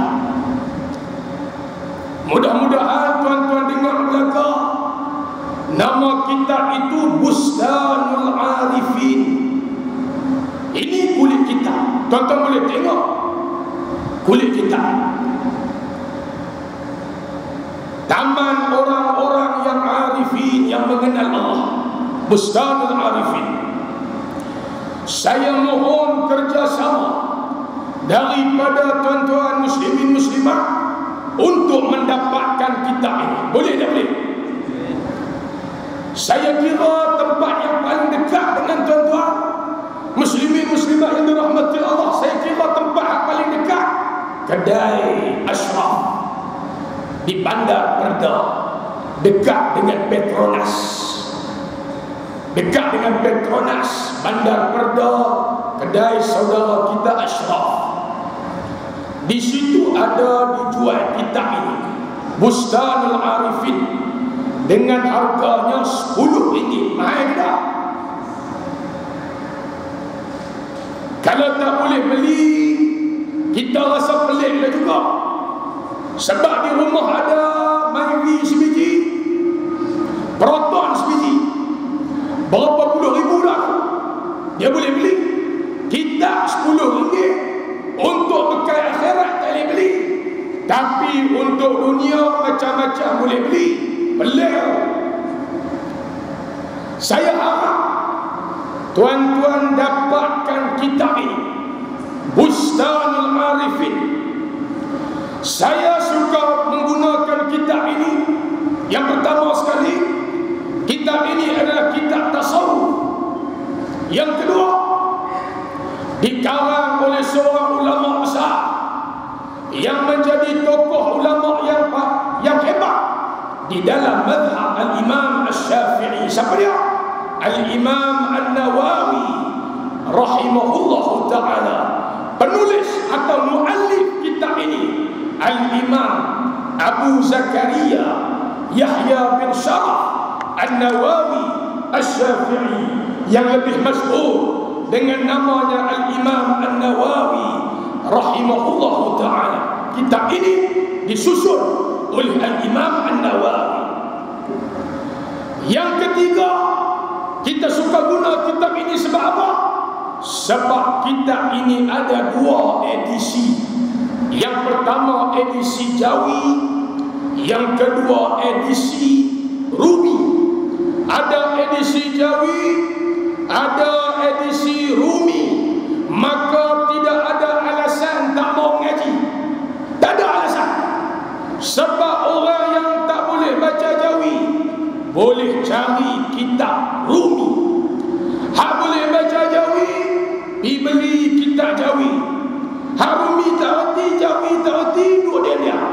Mudah-mudahan tuan-tuan dengar belaka, nama kitab itu Bustanul Arifin. Ini kulit kitab, tuan-tuan boleh tengok kulit kitab. Taman orang-orang yang arifin, yang mengenal Allah, Bustanul Arifin. Saya mohon kerjasama daripada tuan-tuan muslimin muslimat untuk mendapatkan kitab ini. Boleh tak boleh? Saya kira tempat yang paling dekat dengan tuan-tuan muslimin muslimat yang dirahmati Allah, saya kira tempat yang paling dekat Kedai Ashraf di Bandar Perda, dekat dengan Petronas. Dekat dengan Petronas, Bandar Perda, kedai saudara kita Ashraf. Di situ ada dijual kitab ini, Bustanul Arifin, dengan harganya sepuluh ringgit. Mahal tak? Kalau tak boleh beli, kita rasa pelik lah juga. Sebab di rumah ada Mayri sebiji, Proton sebiji, berapa puluh ribu dah dia boleh beli. Kitab sepuluh ringgit untuk bekal akhirat tak boleh beli, tapi untuk dunia macam-macam boleh beli. Pelik. Saya harap tuan-tuan dapatkan kitab ini, Bustanul Arifin. Saya suka menggunakan kitab ini. Yang pertama sekali, kitab ini adalah kitab tasawuf. Yang kedua, dikarang oleh seorang ulama besar yang menjadi tokoh ulama yang yang hebat di dalam mazhab Al-Imam Asy-Syafi'i. Siapa dia? Al-Imam An-Nawawi rahimahullahu ta'ala. Penulis atau muallif kitab ini Al-Imam Abu Zakaria Yahya bin Sharaf An-Nawawi Asy-Syafi'i, yang lebih masyhur dengan namanya Al-Imam An-Nawawi rahimahullahu ta'ala. Kitab ini disusun oleh Al-Imam An-Nawawi. Yang ketiga, kita suka guna kitab ini sebab apa? Sebab kitab ini ada dua edisi. Yang pertama edisi Jawi, yang kedua edisi Rumi. Ada edisi Jawi, ada edisi Rumi. Maka tidak ada alasan tak mau mengaji. Tak ada alasan. Sebab orang yang tak boleh baca Jawi boleh cari kitab Rumi. Hak boleh baca Jawi, pergi beli kitab Jawi. Hak Rumi tak erti, Jawi tak erti, dua dia dia.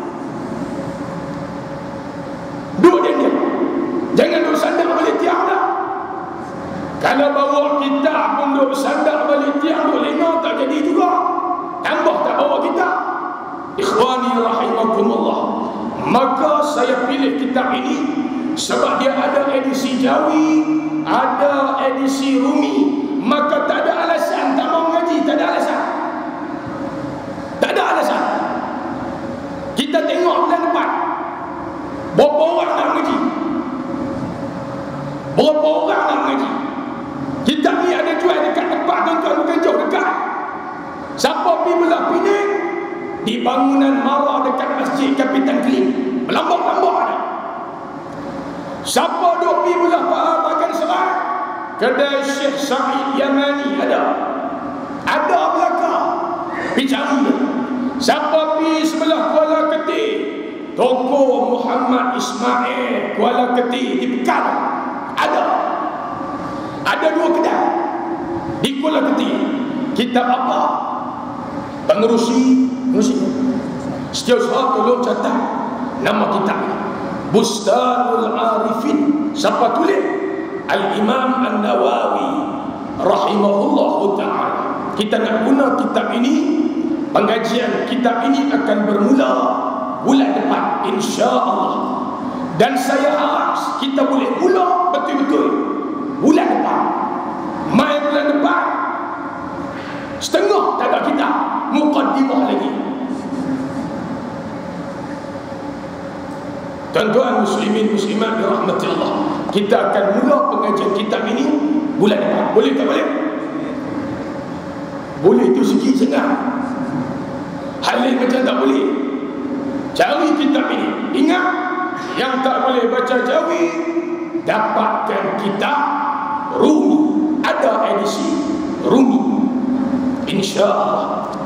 Dua dia dia. Jangan duk sandak balik tiang dah. Kalau bawa kitab pun duk sandak balik tiang, duk lengah, tak jadi juga. Tambah tak bawa kitab. Ikhwani rahimakumullah. Maka saya pilih kitab ini sebab dia ada edisi Jawi, ada edisi Rumi. Maka tak ada alasan tak mau mengaji. Tak ada alasan. Tak ada alasan. Kita tengok bulan depan berapa orang nak mengaji, berapa orang nak mengaji. Kitab ni ada jual dekat tempat tuan-tuan, bukan jauh dekat. Siapa pergi belah Penang, di bangunan Mara dekat Masjid Kapitan Klim, melambak-lambak ada. Siapa duk pergi belah Bagan Serai, kedai Syekh Sa'id Yamani ada. Ada belakang, pergi cari. Siapa pergi sebelah Kuala Ketir, toko Muhammad Ismail Kuala Ketir di Pekan, ada. Ada dua kedai di Kuala Ketir. Kitab apa? Pengerusi, pengerusi. Setiausaha tolong catat nama kitab ini, Bustanul Arifin. Siapa tulis? Al-Imam An-Nawawi rahimahullahu ta'ala. Kita nak guna kitab ini. Pengajian kitab ini akan bermula bulan depan, insya-Allah. Dan saya harap kita boleh mula betul-betul bulan depan. Mai bulan depan setengah tak ada kitab, muqaddimah lagi. Tuan-tuan muslimin muslimat dirahmati Allah, kita akan mula pengajian kitab ini bulan depan. Boleh tak boleh? Boleh tu sikit senang. Hal lain macam tak boleh. Cari kitab ini. Ingat, yang tak boleh baca Jawi, dapatkan kitab Rumi. Ada edisi Rumi, insya-Allah.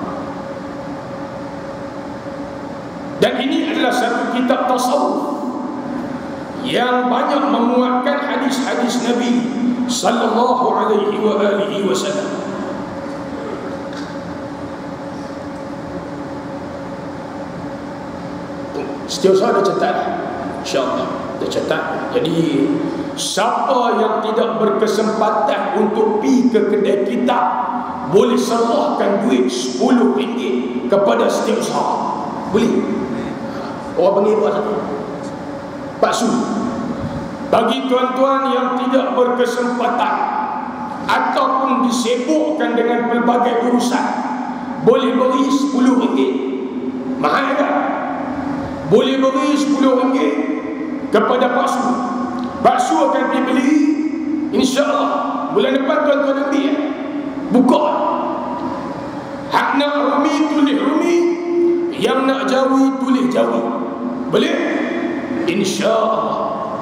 Dan ini adalah satu kitab tasawuf yang banyak memuatkan hadis-hadis Nabi sallallahu alaihi wa alihi wasallam. Setiausaha ada catat, insya-Allah ada catat. Jadi siapa yang tidak berkesempatan untuk pergi ke kedai kitab boleh serahkan duit sepuluh ringgit kepada setiausaha. Boleh. Orang panggil apa satu? Pak Su. Bagi tuan-tuan yang tidak berkesempatan ataupun disibukkan dengan pelbagai urusan, boleh beri sepuluh ringgit. Mahal tak? boleh beri sepuluh ringgit kepada Pak Su. Pak Su akan dibeli, insya-Allah bulan depan tuan-tuan ambil ya. Buka. Hak nak Rumi tulis Rumi, yang nak Jawi tulis Jawi. Boleh? Insya-Allah.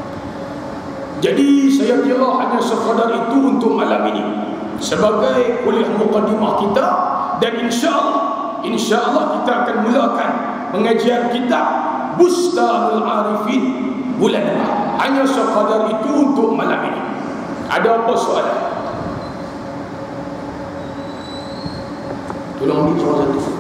Jadi saya kira hanya sekadar itu untuk malam ini sebagai kuliah mukadimah kita, dan insya-Allah insya-Allah kita akan mulakan pengajian kitab Bustanul Arifin bulan depan. Hanya sekadar itu untuk malam ini. Ada apa soalan? Tolong ambil soalan itu.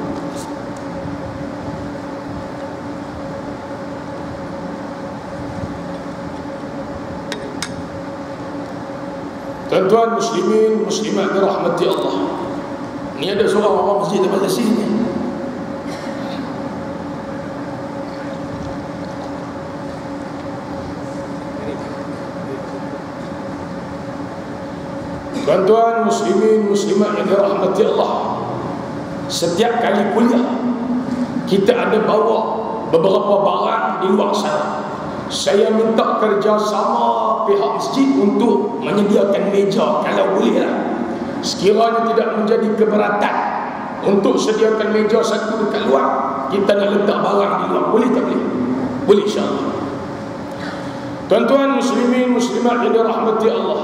Tuan-tuan muslimin muslimat dirahmati Allah. Ni ada seorang orang masjid depan sini. Tuan-tuan muslimin muslimat yang dirahmati Allah, setiap kali kuliah kita ada bawa beberapa barang di luar sana. Saya minta kerjasama pihak masjid untuk menyediakan meja kalau boleh lah. Sekiranya tidak menjadi keberatan untuk sediakan meja satu dekat luar, kita nak letak barang di luar, boleh tak boleh? Boleh insya-Allah. Tuan-tuan muslimin muslimat yang dirahmati Allah,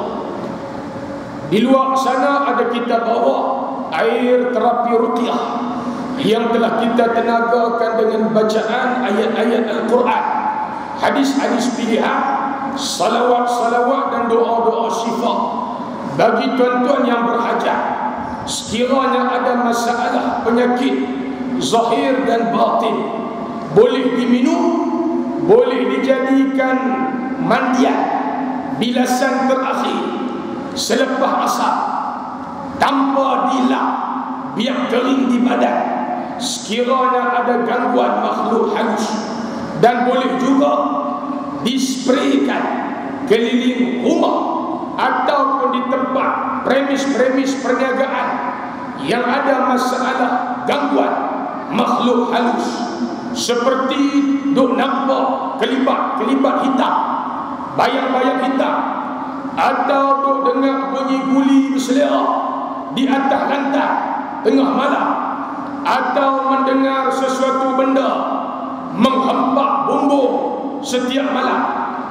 di luar sana ada kita bawa air terapi ruqyah yang telah kita tenagakan dengan bacaan ayat-ayat Al-Quran, hadis-hadis pilihan, salawat-salawat dan doa-doa syifa. Bagi tuan-tuan yang berhajat, sekiranya ada masalah penyakit zahir dan batin, boleh diminum, boleh dijadikan mandian bilasan terakhir selepas asar tanpa dilap, biar kering di badan. Sekiranya ada gangguan makhluk halus, dan boleh juga dispraykan keliling rumah ataupun di tempat premis-premis perniagaan yang ada masalah gangguan makhluk halus, seperti duk nampak kelibat-kelibat hitam, bayang-bayang hitam, atau duk dengar bunyi guli berselera di atas lantai tengah malam, atau mendengar sesuatu benda menghempak bumbung setiap malam,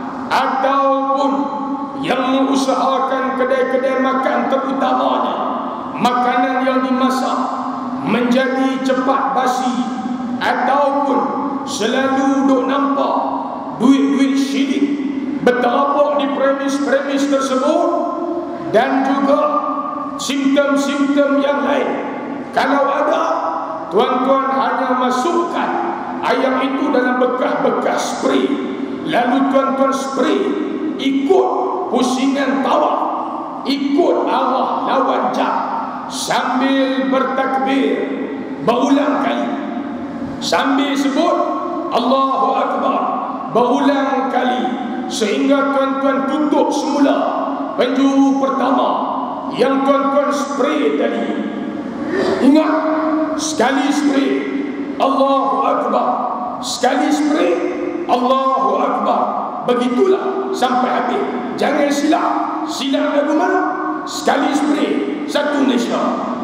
ataupun yang mengusahakan kedai-kedai makan, terutamanya makanan yang dimasak menjadi cepat basi, ataupun selalu duk nampak duit-duit syirik berterapuk di premis-premis tersebut, dan juga simptom-simptom yang lain. Kalau ada, tuan-tuan hanya masukkan ayat itu dalam bekas-bekas spray, lalu tuan-tuan spray ikut pusingan tawaf, ikut arah lawan jam, sambil bertakbir berulang kali, sambil sebut Allahu Akbar berulang kali, sehingga tuan-tuan tutup semula penjuru pertama yang tuan-tuan spray tadi. Ingat, sekali spray Allahu Akbar, sekali spray Allahu Akbar, begitulah sampai habis. Jangan silap. Silap lagu mana? Sekali spray satu Malaysia.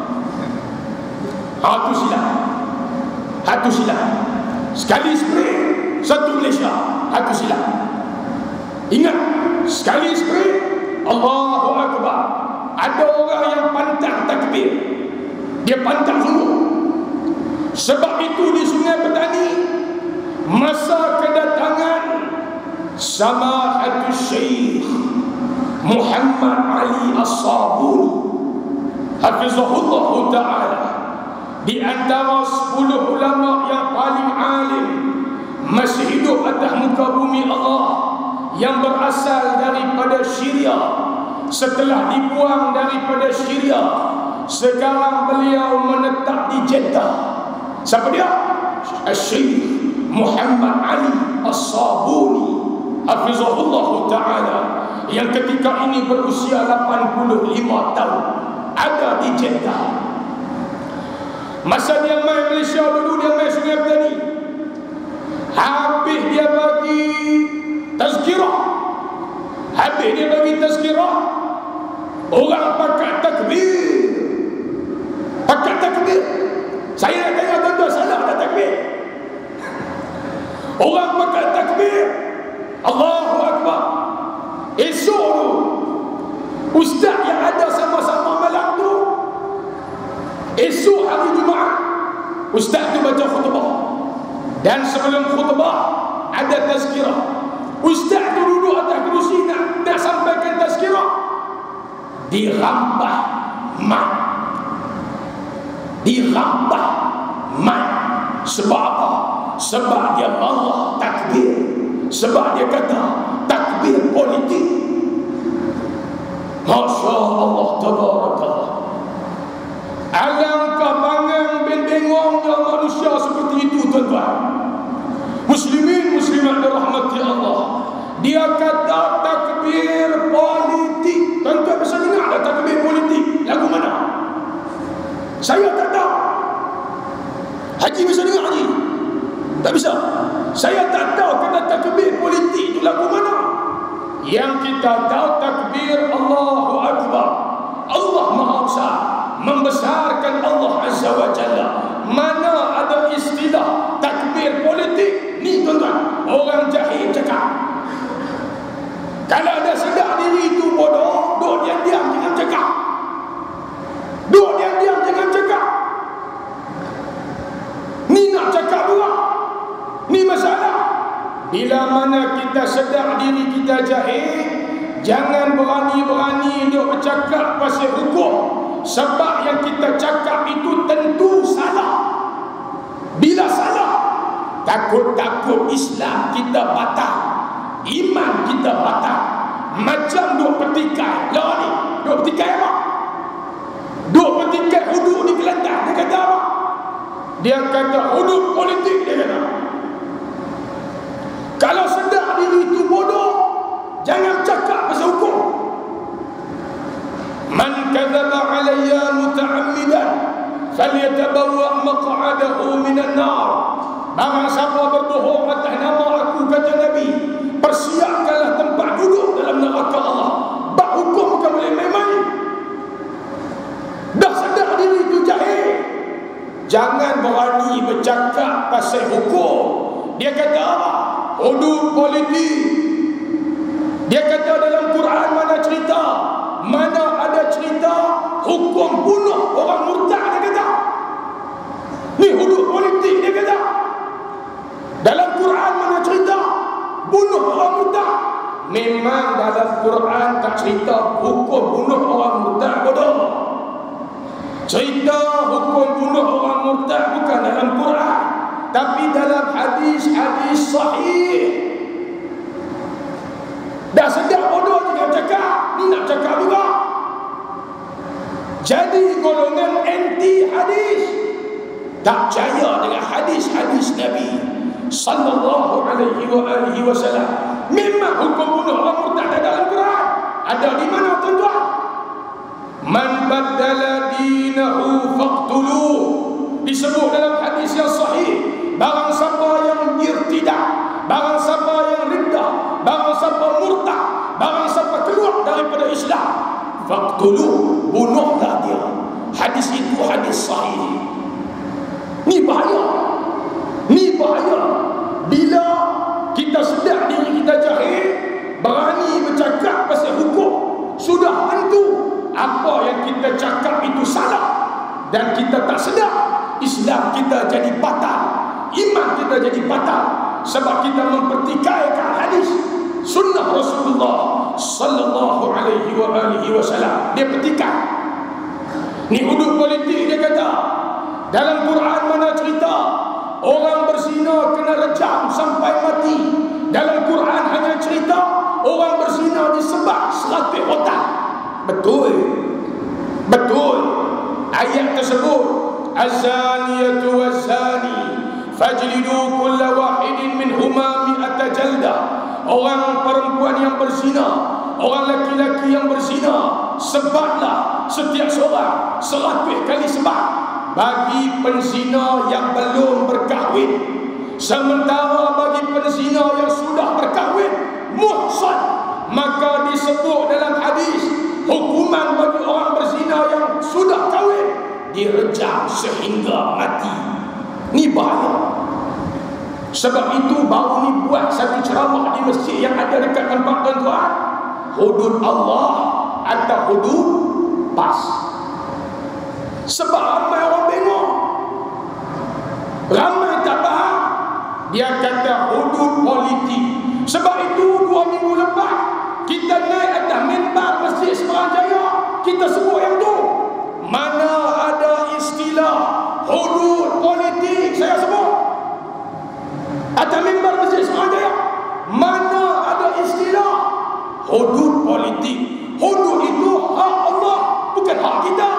Satu silap. Satu silap. Sekali spray satu Malaysia. Satu silap. Ingat, sekali spray Allahu Akbar. Ada orang yang pantang takbir, dia pantang sungguh. Sebab itu di Sungai Petani, masa kedatangan Samahatul Syekh Muhammad Ali As-Sabuni hafizahullah ta'ala, di antara sepuluh ulama yang paling alim masih hidup atas muka bumi Allah, yang berasal daripada Syria, setelah dibuang daripada Syria, sekarang beliau menetap di Jeddah. Siapa dia? Syekh Muhammad Ali As-Sabuni hafizahullah ta'ala, yang ketika ini berusia lapan puluh lima tahun, ada di Jeddah. Masa dia main Malaysia dulu, dia main Sungai Petani. Habis dia bagi tazkirah, habis dia bagi tazkirah, orang pakat takbir, pakat takbir. Saya nak tanya tuan-tuan, salah tak takbir? Orang pakat takbir, Allahu Akbar. Esok tu ustaz yang ada sama-sama malam tu, esok hari Jumaat ustaz tu baca khutbah, dan sebelum khutbah ada tazkirah. Ustaz tu duduk atas kerusi nak, nak sampaikan tazkirah, dirampah mat, dirampah mat. Sebab apa? Sebab dia marah takbir, sebab dia kata takbir politik. Masya Allah, tabarakallah. Alangkah bangang bengongnya manusia seperti itu, tuan-tuan. Muslimin muslimat dirahmati Allah. Dia kata takbir politik. Tuan-tuan bisa dengar tak takbir politik? Lagu mana? Saya tak tahu. Haji bisa dengar haji? Tak bisa. Saya tak tahu kata takbir politik itu lagu mana. Yang kita tahu takbir Allahu Akbar. Allah Maha Besar, membesarkan Allah Azza wa Jalla. Mana ada istilah takbir politik? Ni tuan-tuan, orang jahil cakap. Kalau ada sedar diri itu bodoh, duk diam-diam jangan cakap. Duk diam-diam jangan cakap. Ni nak cakap juga. Ni masalah. Bila mana kita sedar diri kita jahil, jangan berani-berani duk bercakap pasal hukum. Sebab yang kita cakap itu tentu salah. Bila salah, takut-takut Islam kita batal, iman kita batal. Macam duk petikai. Lah ni, duk petikai apa? Duk petikai hudud di Kelantan. Dia kata apa? Dia kata hudud politik, dia kata. Kalau sedar diri itu bodoh, jangan cakap pasal hukum. Man kadzaba alayya muta'ammidan falyatabawwa maq'adahu minan nar. Barang siapa berbohong atas nama aku, kata Nabi, persiapkanlah tempat duduk dalam neraka Allah. Bab hukum bukan boleh main-main. Dah sedar diri itu jahil, jangan berani bercakap pasal hukum. Dia kata apa? Hudud politik. Dia kata dalam Quran mana cerita? Mana ada cerita hukum bunuh orang murtad, dia kata. Ni hudud politik, dia kata. Dalam Quran mana cerita bunuh orang murtad? Memang dalam Quran tak cerita hukum bunuh orang murtad, bodoh. Cerita hukum bunuh orang murtad bukan dalam Quran, tapi dalam hadis-hadis sahih. Dah sedap bodoh jangan cakap. Ni nak cakap juga. Jadi golongan anti hadis, tak percaya dengan hadis-hadis Nabi sallallahu alaihi wa alihi wasallam. Memang hukum bunuh orang murtad ada dalam Quran. Ada di mana, tuan-tuan? Man baddala dinahu faqtuluh. Disebut dalam hadis yang sahih, barang siapa yang irtidah, barang siapa yang riddah, barang siapa murtad, barang siapa keluar daripada Islam, faqtuluh, bunuhlah dia. Hadis itu hadis sahih. Ni bahaya. Ni bahaya. Bila kita sedar diri kita jahil, berani bercakap pasal hukum, sudah tentu apa yang kita cakap itu salah, dan kita tak sedar, Islam kita jadi batal, iman kita jadi batal, sebab kita mempertikaikan hadis sunnah Rasulullah sallallahu alaihi wa alihi wasallam. Dia petikai. Ni hudud politik, dia kata. Dalam Quran mana cerita orang berzina kena rejam sampai mati? Dalam Quran hanya cerita orang berzina disebab seratus otak. Betul. Betul. Ayat tersebut, az-zaniyatu waz-zani fajlidu kulla wahidin minhuma mi'ata jaldah. Orang perempuan yang berzina, orang laki-laki yang berzina, sebablah setiap seorang seratus kali sebab bagi penzina yang belum berkahwin. Sementara bagi penzina yang sudah berkahwin muhsan, maka disebut dalam hadis hukuman bagi orang berzina yang sudah kahwin direjam sehingga mati. Ni bahaya. Sebab itu baru ni buat satu ceramah di masjid yang ada dekat tempat tuan-tuan, hudud Allah atau hudud pas. Sebab ramai orang bengok, ramai tak faham. Dia kata hudud politik. Sebab itu dua minggu lepas kita naik atas minbar Masjid Seberang Jaya, kita sebut yang tu. Mana ada istilah hudud politik, saya sebut atas minbar Masjid Seberang Jaya. Mana ada istilah hudud politik. Hudud itu hak Allah, bukan hak kita.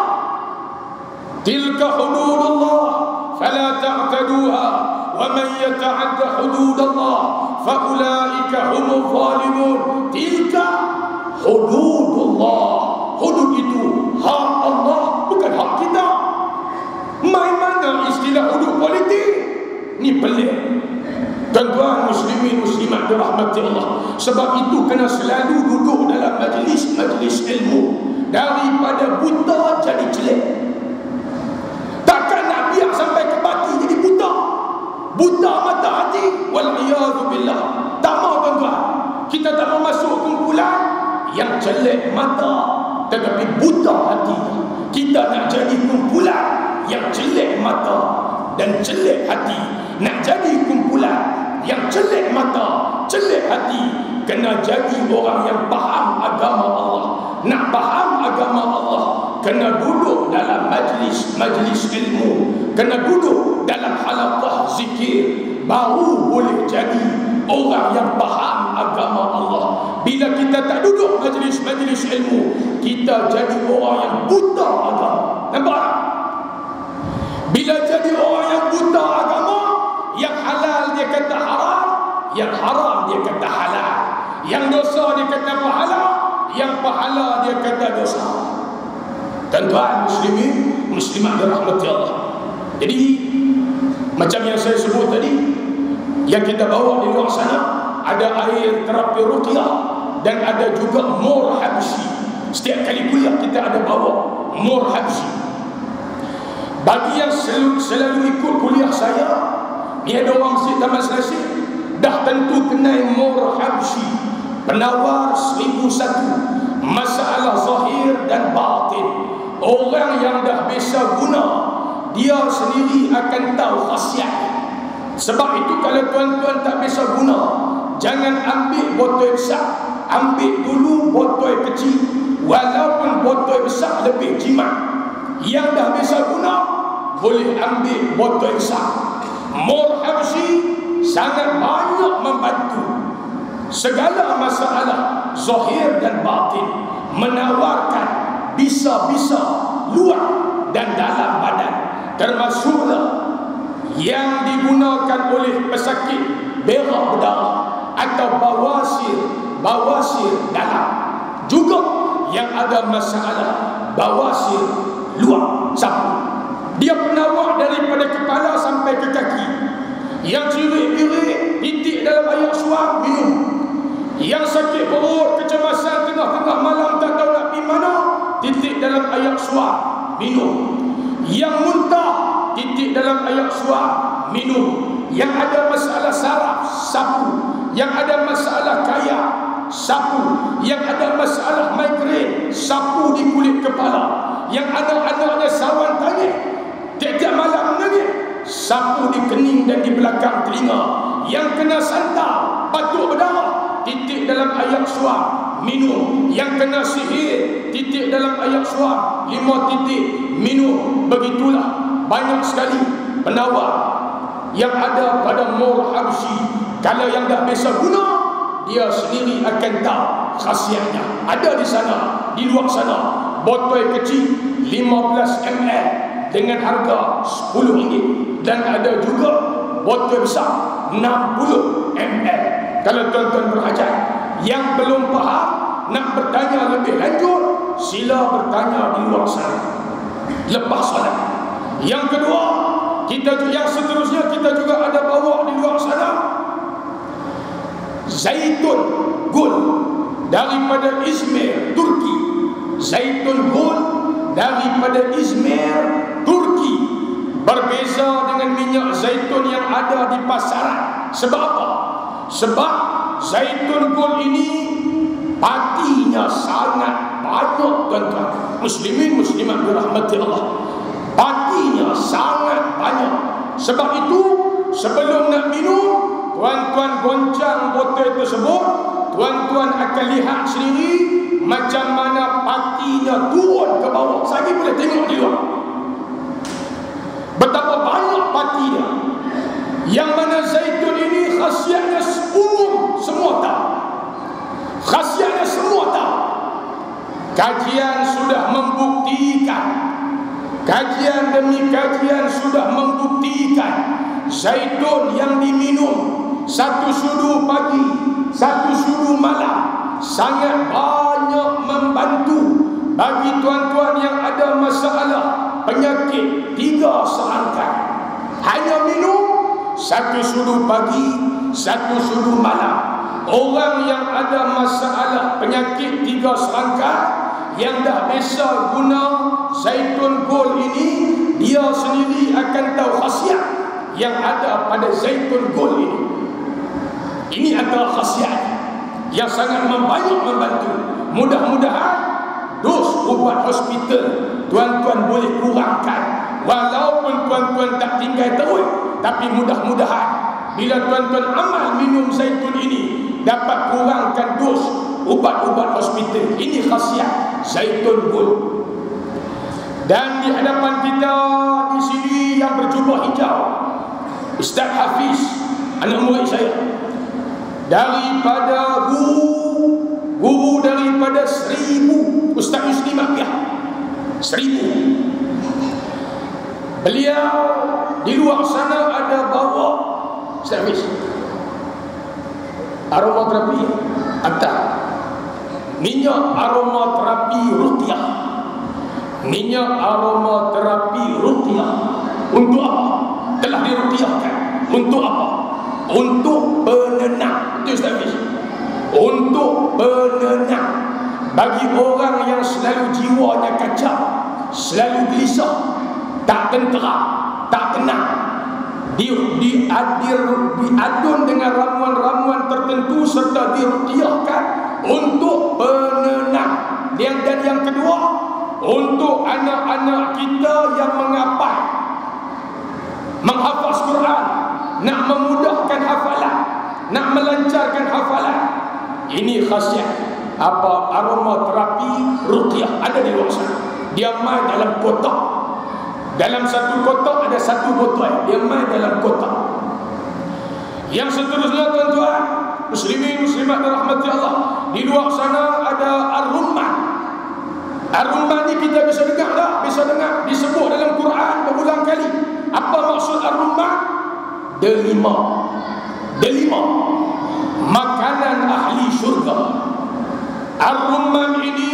Tilka hududullah fala ta'taduha wa man yata'adda hududallah fa ulaika humuz zalimun. Tilka hududullah, hudud itu hak Allah, bukan hak kita. Main mana istilah hudud politik? Ni pelik. Tuan-tuan muslimin muslimat dirahmati Allah. Sebab itu kena selalu duduk dalam majlis-majlis ilmu, daripada buta jadi jelek. Takkan nak biar sampai ke baki jadi buta, buta mata hati, wal-iyadhu billah. Tak mau tuan-tuan. Kita tak mau masuk kumpulan yang jelek mata tetapi buta hati. Kita nak jadi kumpulan yang jelek mata dan jelek hati. Nak jadi kumpulan yang jelek mata, jelek hati, kena jadi orang yang faham agama Allah. Nak faham agama Allah, kena duduk dalam majlis-majlis ilmu, kena duduk dalam halaqah zikir, baru boleh jadi orang yang faham agama Allah. Bila kita tak duduk majlis-majlis ilmu, kita jadi orang yang buta agama. Nampak? Bila jadi orang yang buta agama, yang halal dia kata haram, yang haram dia kata halal, yang dosa dia kata pahala, yang pahala dia kata dosa. Tuan-tuan muslimin muslimat dirahmati Allah. Jadi macam yang saya sebut tadi, yang kita bawa di luar sana ada air terapi ruqyah dan ada juga mur habsyi. Setiap kali kuliah kita ada bawa mur habsyi. Bagi yang selalu, selalu ikut kuliah saya, ni ada orang Masjid Taman Selasih dah tentu kenal mur habsyi, penawar seribu satu, masalah zahir dan batin. Orang yang dah biasa guna, dia sendiri akan tahu khasiat. Sebab itu kalau tuan-tuan tak biasa guna, jangan ambil botol besar, ambil dulu botol kecil. Walaupun botol besar lebih jimat, yang dah biasa guna boleh ambil botol besar. Mur habsyi sangat banyak membantu segala masalah zahir dan batin, menawarkan bisa-bisa luar dan dalam badan, termasuklah yang digunakan oleh pesakit berak berdarah atau bawasir, bawasir dalam, juga yang ada masalah bawasir luar sapu. Dia penawar daripada kepala sampai ke kaki. Yang cirit-cirit, titik dalam air suam, minum. Yang sakit perut, kecemasan tengah-tengah malam tak tahu nak pergi mana, titik dalam air suam, minum. Yang muntah, titik dalam air suam, minum. Yang ada masalah saraf, sapu. Yang ada masalah kaya, sapu. Yang ada masalah migrain, sapu di kulit kepala. Yang anak-anaknya sawan tangis, tiap-tiap malam menangis, sapu di kening dan di belakang telinga. Yang kena santal, batuk berdarah, titik dalam air suam, minum. Yang kena sihir, titik dalam air suam, lima titik, minum. Begitulah banyak sekali penawar yang ada pada mur habsyi. Kalau yang dah biasa guna, dia sendiri akan tahu khasiatnya. Ada di sana, di luar sana, botol kecil lima belas mililiter dengan harga sepuluh ringgit, dan ada juga botol besar enam puluh mililiter. Kalau tuan-tuan berhajat, yang belum faham nak bertanya lebih lanjut, sila bertanya di luar sana lepas solat. Yang kedua, kita yang seterusnya kita juga ada bawa di luar sana zaitun gold daripada Izmir, Turki. Zaitun gold daripada Izmir, Turki, berbeza dengan minyak zaitun yang ada di pasaran. Sebab apa? Sebab zaitun gold ini patinya sangat banyak, tuan-tuan muslimin muslimat dirahmati Allah. Patinya sangat banyak. Sebab itu sebelum nak minum, tuan-tuan goncang botol tersebut, tuan-tuan akan lihat sendiri macam mana patinya turun ke bawah. Saya boleh tengok di luar betapa banyak patinya. Yang mana zaitun ini khasiatnya umum, semua tahu. Khasiatnya semua tahu. Kajian sudah membuktikan, kajian demi kajian sudah membuktikan zaitun yang diminum satu sudu pagi, satu sudu malam sangat banyak membantu bagi tuan-tuan yang ada masalah penyakit tiga serangkai. Hanya minum satu sudu pagi, satu sudu malam. Orang yang ada masalah penyakit tiga serangkai, yang dah biasa guna zaitun gold ini, dia sendiri akan tahu khasiat yang ada pada zaitun gold ini. Ini adalah khasiat yang sangat membanyak membantu. Mudah-mudahan dos ubat hospital tuan-tuan boleh kurangkan. Walaupun tuan-tuan tak tinggal terus, tapi mudah-mudahan bila tuan-tuan amal minum zaitun ini dapat kurangkan dos ubat-ubat hospital. Ini khasiat zaitun gold. Dan di hadapan kita di sini yang berjubah hijau, Ustaz Hafiz, anak murid saya, daripada guru guru daripada seribu Ustaz Yusni Makiah, seribu. Beliau di luar sana ada bawa Ustaz Hafiz aromaterapi atau minyak aromaterapi ruqyah. Minyak aromaterapi ruqyah untuk apa? Telah diruqyahkan. Untuk apa? Untuk penenang. Itu Ustaz Hafiz. Untuk penenang bagi orang yang selalu jiwanya kacau, selalu gelisah, tak tentera, tak tenang, di, diadir, diadun dengan ramuan-ramuan tertentu serta diruqyahkan untuk penenang. Yang dan yang kedua, untuk anak-anak kita yang mengapai, menghafaz Quran, nak memudahkan hafalan, nak melancarkan hafalan. Ini khasiat apa aromaterapi ruqyah ada di luar sana. Dia mai dalam kotak. Dalam satu kotak ada satu botol. Dia mai dalam kotak. Yang seterusnya tuan-tuan muslimin muslimat dirahmati Allah, di luar sana ada ar-rumman. Ar-rumman ni kita bisa dengar tak? Bisa dengar disebut dalam Quran berulang kali. Apa maksud ar-rumman? Delima. Delima makanan ahli syurga. Ar-rumman ini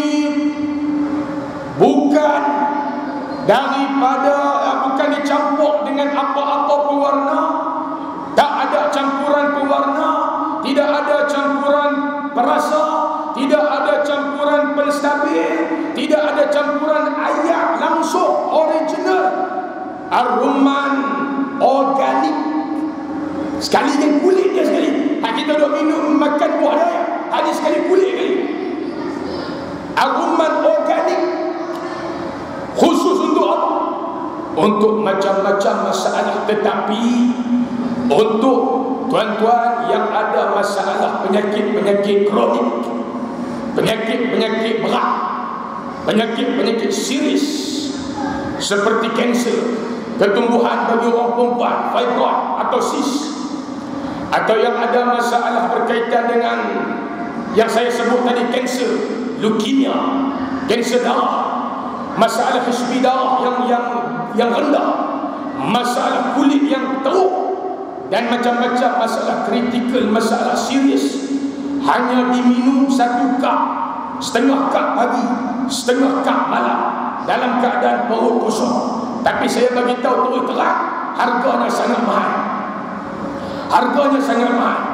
bukan daripada bukan dicampur dengan apa-apa pewarna. Tak ada campuran pewarna, tidak ada campuran perasa, tidak ada campuran penstabil, tidak ada campuran air, langsung original. Ar-rumman organik. Sekali dengan kulit dia sekali. Ha, kita duk minum makan buah dia, ada sekali kulit kali. Ar-rumman organik. Khusus untuk apa? Untuk macam-macam masalah, tetapi untuk tuan-tuan yang ada masalah penyakit-penyakit kronik, penyakit-penyakit berat, penyakit-penyakit serius seperti kanser, ketumbuhan bagi orang perempuan, fibroid atau sis, atau yang ada masalah berkaitan dengan yang saya sebut tadi, kanser, leukemia, kanser darah, masalah hisbi darah yang yang yang rendah, masalah kulit yang teruk, dan macam-macam masalah kritikal, masalah serius. Hanya diminum satu kap, setengah kap pagi, setengah kap malam, dalam keadaan perut kosong. Tapi saya bagi tahu terus terang, harganya sangat mahal. Harganya sangat mahal.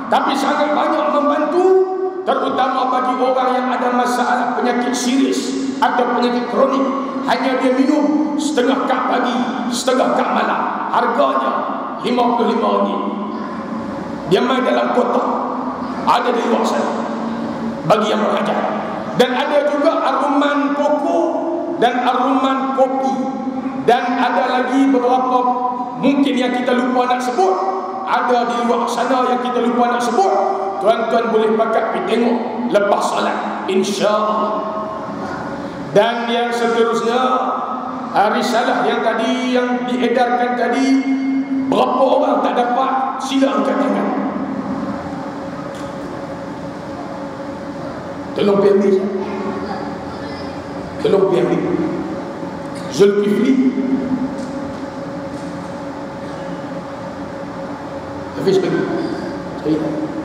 tapi sangat banyak membantu, terutama bagi orang yang ada masalah penyakit serius atau penyakit kronik. Hanya dia minum setengah kap pagi, setengah kap malam. Harganya lima puluh lima ringgit. Dia main dalam kotak, ada di luar sana bagi yang berhajat. Dan ada juga aruman koko dan aruman kopi. Dan ada lagi beberapa mungkin yang kita lupa nak sebut, ada di luar sana yang kita lupa nak sebut. Tuan-tuan boleh pakat pergi tengok lepas salat, insya-Allah. Dan yang seterusnya, risalah yang tadi yang diedarkan tadi, berapa orang tak dapat, sila angkat tangan. Tolong P M B, tolong P M B. Zulkifli, Hafiz bagi saya.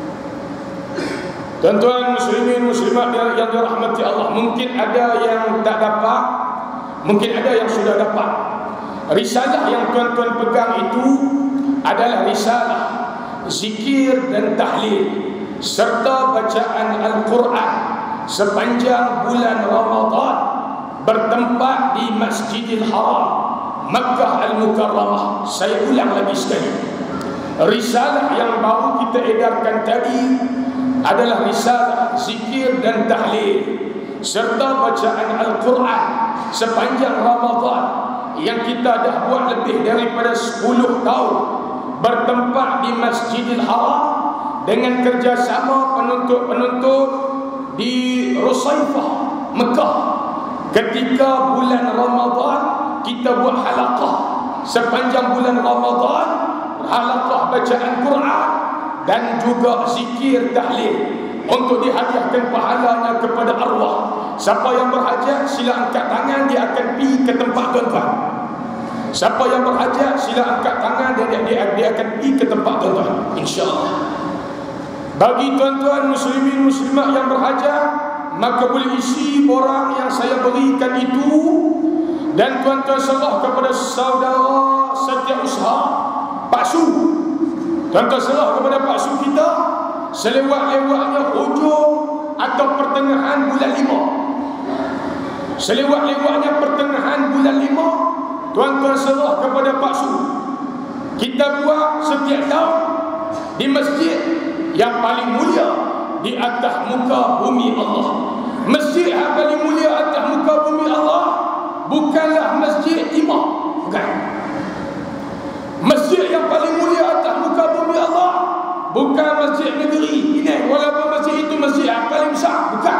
Tuan-tuan muslimin muslimat yang dirahmati Allah, mungkin ada yang tak dapat, mungkin ada yang sudah dapat. Risalah yang tuan-tuan pegang itu adalah risalah zikir dan tahlil serta bacaan Al-Quran sepanjang bulan Ramadan bertempat di Masjidil Haram, Makkah Al-Mukarramah. Saya ulang lagi sekali, risalah yang baru kita edarkan tadi adalah risalah zikir dan tahlil serta bacaan Al-Quran sepanjang Ramadan yang kita dah buat lebih daripada sepuluh tahun, bertempat di Masjidil Haram dengan kerjasama penuntut-penuntut di Rusaifah, Mekah. Ketika bulan Ramadan kita buat halaqah sepanjang bulan Ramadan, halaqah bacaan Quran dan juga zikir tahlil untuk dihadiahkan pahalanya kepada arwah. Siapa yang berhajat sila angkat tangan, dia akan pergi ke tempat tuan-tuan. Siapa yang berhajat sila angkat tangan, dia, dia, dia akan pergi ke tempat tuan-tuan, insya-Allah. Bagi tuan-tuan muslimin muslimat yang berhajat, maka boleh isi borang yang saya berikan itu, dan tuan-tuan serah kepada saudara setiausaha Pak Su. Tuan-tuan serah kepada Pak Su kita selewat-lewatnya hujung atau pertengahan bulan lima. Selewat-lewatnya pertengahan bulan lima, tuan-tuan serah kepada Pak Su. Kita buat setiap tahun di masjid yang paling mulia di atas muka bumi Allah. Masjid yang paling mulia atas muka bumi Allah bukanlah masjid imam, bukan. Masjid yang paling mulia atas muka bumi Allah bukan masjid negeri ini, walaupun masjid itu masjid yang paling besar, bukan.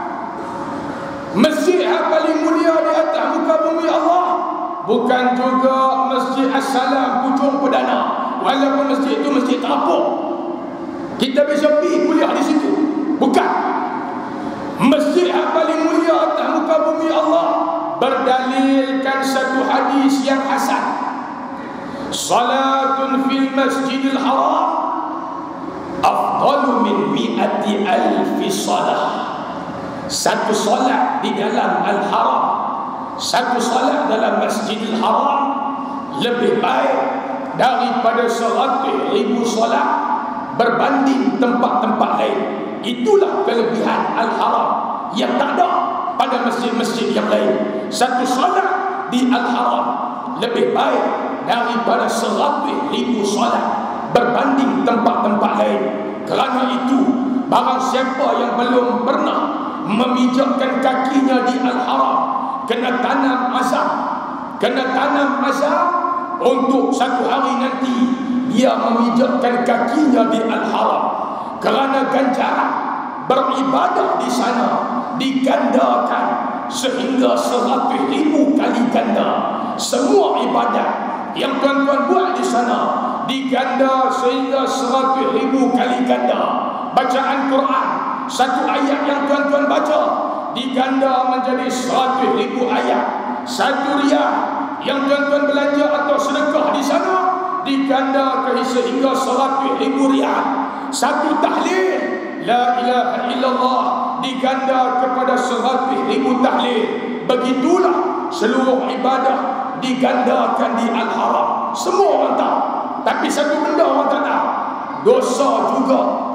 Masjid yang paling mulia di atas muka bumi Allah bukan juga Masjid As-Salam Puchong Perdana, walaupun masjid itu masjid terapung, kita bisa pergi kuliah di situ, bukan. Masjid yang paling mulia atas muka bumi Allah berdalilkan satu hadis yang hasan. Salatun fil Masjidil Haram afdalu min mi'ati alfi salah. Satu salat di dalam Al-Haram, satu salat dalam Masjidil Haram lebih baik daripada seratus ribu salat berbanding tempat-tempat lain. Itulah kelebihan Al-Haram yang tak ada pada masjid-masjid yang lain. Satu salat di Al-Haram lebih baik daripada seratus ribu salat berbanding tempat-tempat lain. Kerana itu, barang siapa yang belum pernah memijakkan kakinya di Al-Haram, kena tanam azam, kena tanam azam untuk satu hari nanti dia memijakkan kakinya di Al-Haram. Kerana ganjaran beribadah di sana digandakan sehingga seratus ribu kali ganda. Semua ibadat yang tuan-tuan buat di sana diganda sehingga seratus ribu kali ganda. Bacaan Quran, satu ayat yang tuan-tuan baca diganda menjadi seratus ribu ayat. Satu riyal yang tuan-tuan belanja atau sedekah di sana diganda sehingga seratus ribu riyal. Satu tahlil la ilaha illallah diganda kepada seratus ribu tahlil. Begitulah seluruh ibadah digandakan di Al-Haram. Semua orang tahu, tapi satu benda orang tak tahu, dosa juga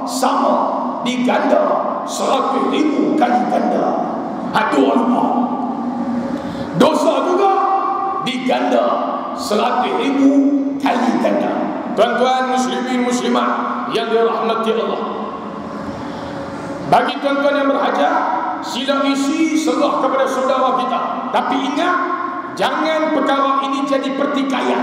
sama diganda seratus ribu kali ganda. Itu orang lupa. Dosa juga diganda seratus ribu kali ganda. Tuan-tuan muslimin muslimat yang dirahmati Allah, bagi tuan-tuan yang berhajat, sila isi serah kepada saudara kita. Tapi ingat, jangan perkara ini jadi pertikaian.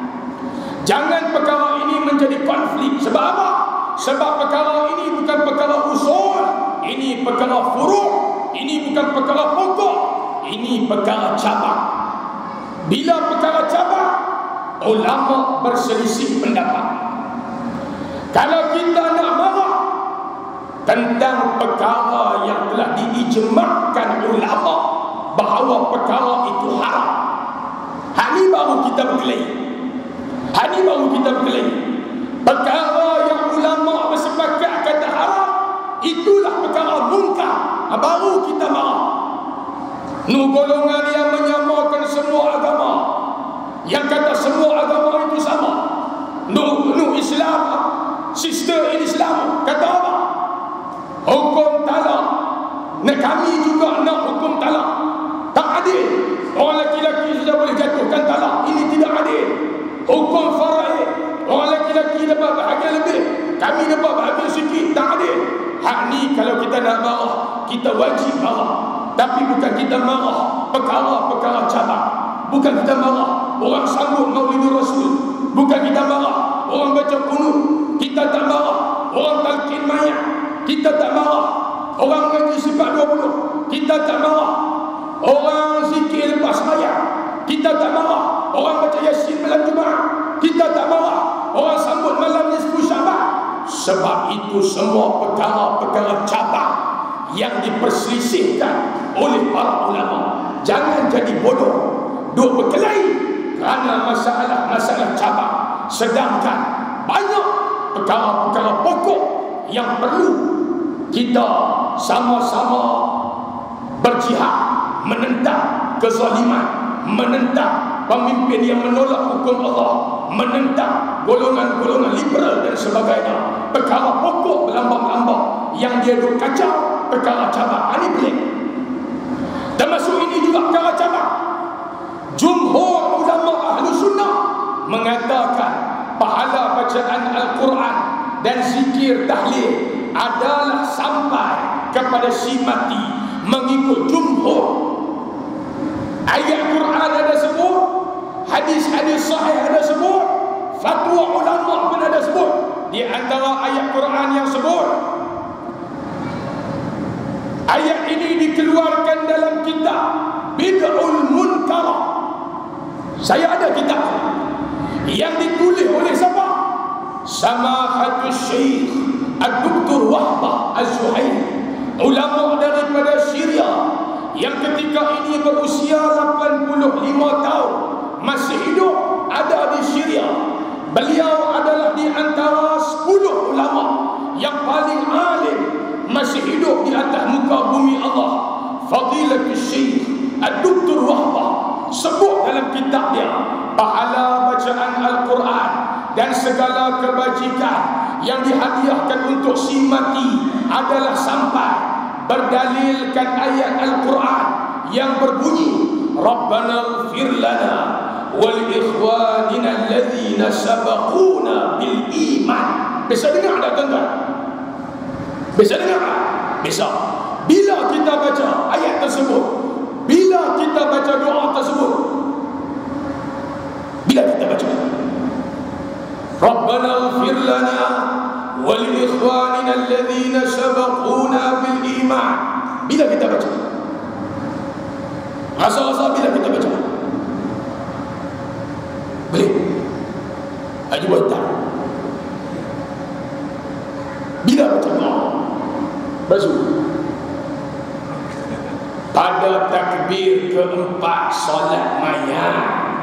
Jangan perkara ini menjadi konflik. Sebab apa? Sebab perkara ini bukan perkara usul, ini perkara furu', ini bukan perkara pokok, ini perkara cabang. Bila perkara cabang, ulama berselisih pendapat. Kalau kita nak marah tentang perkara yang telah diijma'kan ulama bahawa perkara itu haram, hari baru kita berkelahi. Hari baru kita berkelahi. Perkara yang ulama bersepakat kata haram, itulah perkara munkar, baru kita marah. Nu golongan yang menyamakan semua agama, yang kata semua agama itu sama. Nu, nu Islam, sister in Islam, kata apa? Hukum talak. Nah, kami juga nak hukum talak. Tak adil. Orang lelaki-lelaki sudah boleh jatuhkan talak. Ini tidak adil. Hukum faraid, orang lelaki-lelaki dapat bahagian lebih, kami dapat bahagian sikit. Tak adil. Hak ni kalau kita nak marah, kita wajib marah. Tapi bukan kita marah perkara-perkara cabang. Bukan kita marah orang sambut Maulidur Rasul. Bukan kita marah orang baca kunut. Kita tak marah orang talqin mayat. Kita tak marah orang ngaji sifat dua puluh. Kita tak marah orang zikir lepas mayat. Kita tak marah orang baca Yasin malam Jumaat. Kita tak marah orang sambut malam nisfu Syaban. Sebab itu semua perkara-perkara cabang yang diperselisihkan oleh para ulama. Jangan jadi bodoh, duk berkelahi kerana masalah-masalah cabang, sedangkan banyak perkara-perkara pokok yang perlu kita sama-sama berjihad menentang kezaliman, menentang pemimpin yang menolak hukum Allah, menentang golongan-golongan liberal dan sebagainya. Perkara pokok berlambak-lambak yang dia duk kacau, perkara cabang. Ini pelik. Termasuk ini juga perkara cabang. Jumhur ulama ahlu sunnah mengatakan pahala bacaan Al-Quran dan zikir tahlil adalah sampai kepada si mati, mengikut jumhur. Ayat Quran ada sebut, hadis-hadis sahih ada sebut, fatwa ulama pun ada sebut. Di antara ayat Quran yang sebut, ayat ini dikeluarkan dalam kitab Bid'ul Munkar. Saya ada kitab yang ditulis oleh siapa? Samahatus Syekh Ad-Doktor Wahbah Az-Zuhaili, ulama daripada Syria yang ketika ini berusia lapan puluh lima tahun, masih hidup, ada di Syria. Beliau adalah di antara sepuluh ulama yang paling alim masih hidup di atas muka bumi Allah. Fadilatul Syekh Ad-Doktor Wahbah sebut dalam kitab dia, pahala bacaan Al-Quran dan segala kebajikan yang dihadiahkan untuk si mati adalah sampai berdalilkan ayat Al-Quran yang berbunyi, Rabbana ighfir lana wal ikhwanina alladhina sabaquna bil iman. Bisa dengar tak tuan-tuan? Bisa dengar tak? Bisa. Bila kita baca ayat tersebut, bila kita baca doa tersebut, bila kita baca Rabbana ighfir lana wal ikhwanina alladhina sabaquna bil iman, bila kita baca, rasa-rasa bila kita baca boleh Haji buat tak? Bila baca doa bazu pada takbir keempat solat mayat,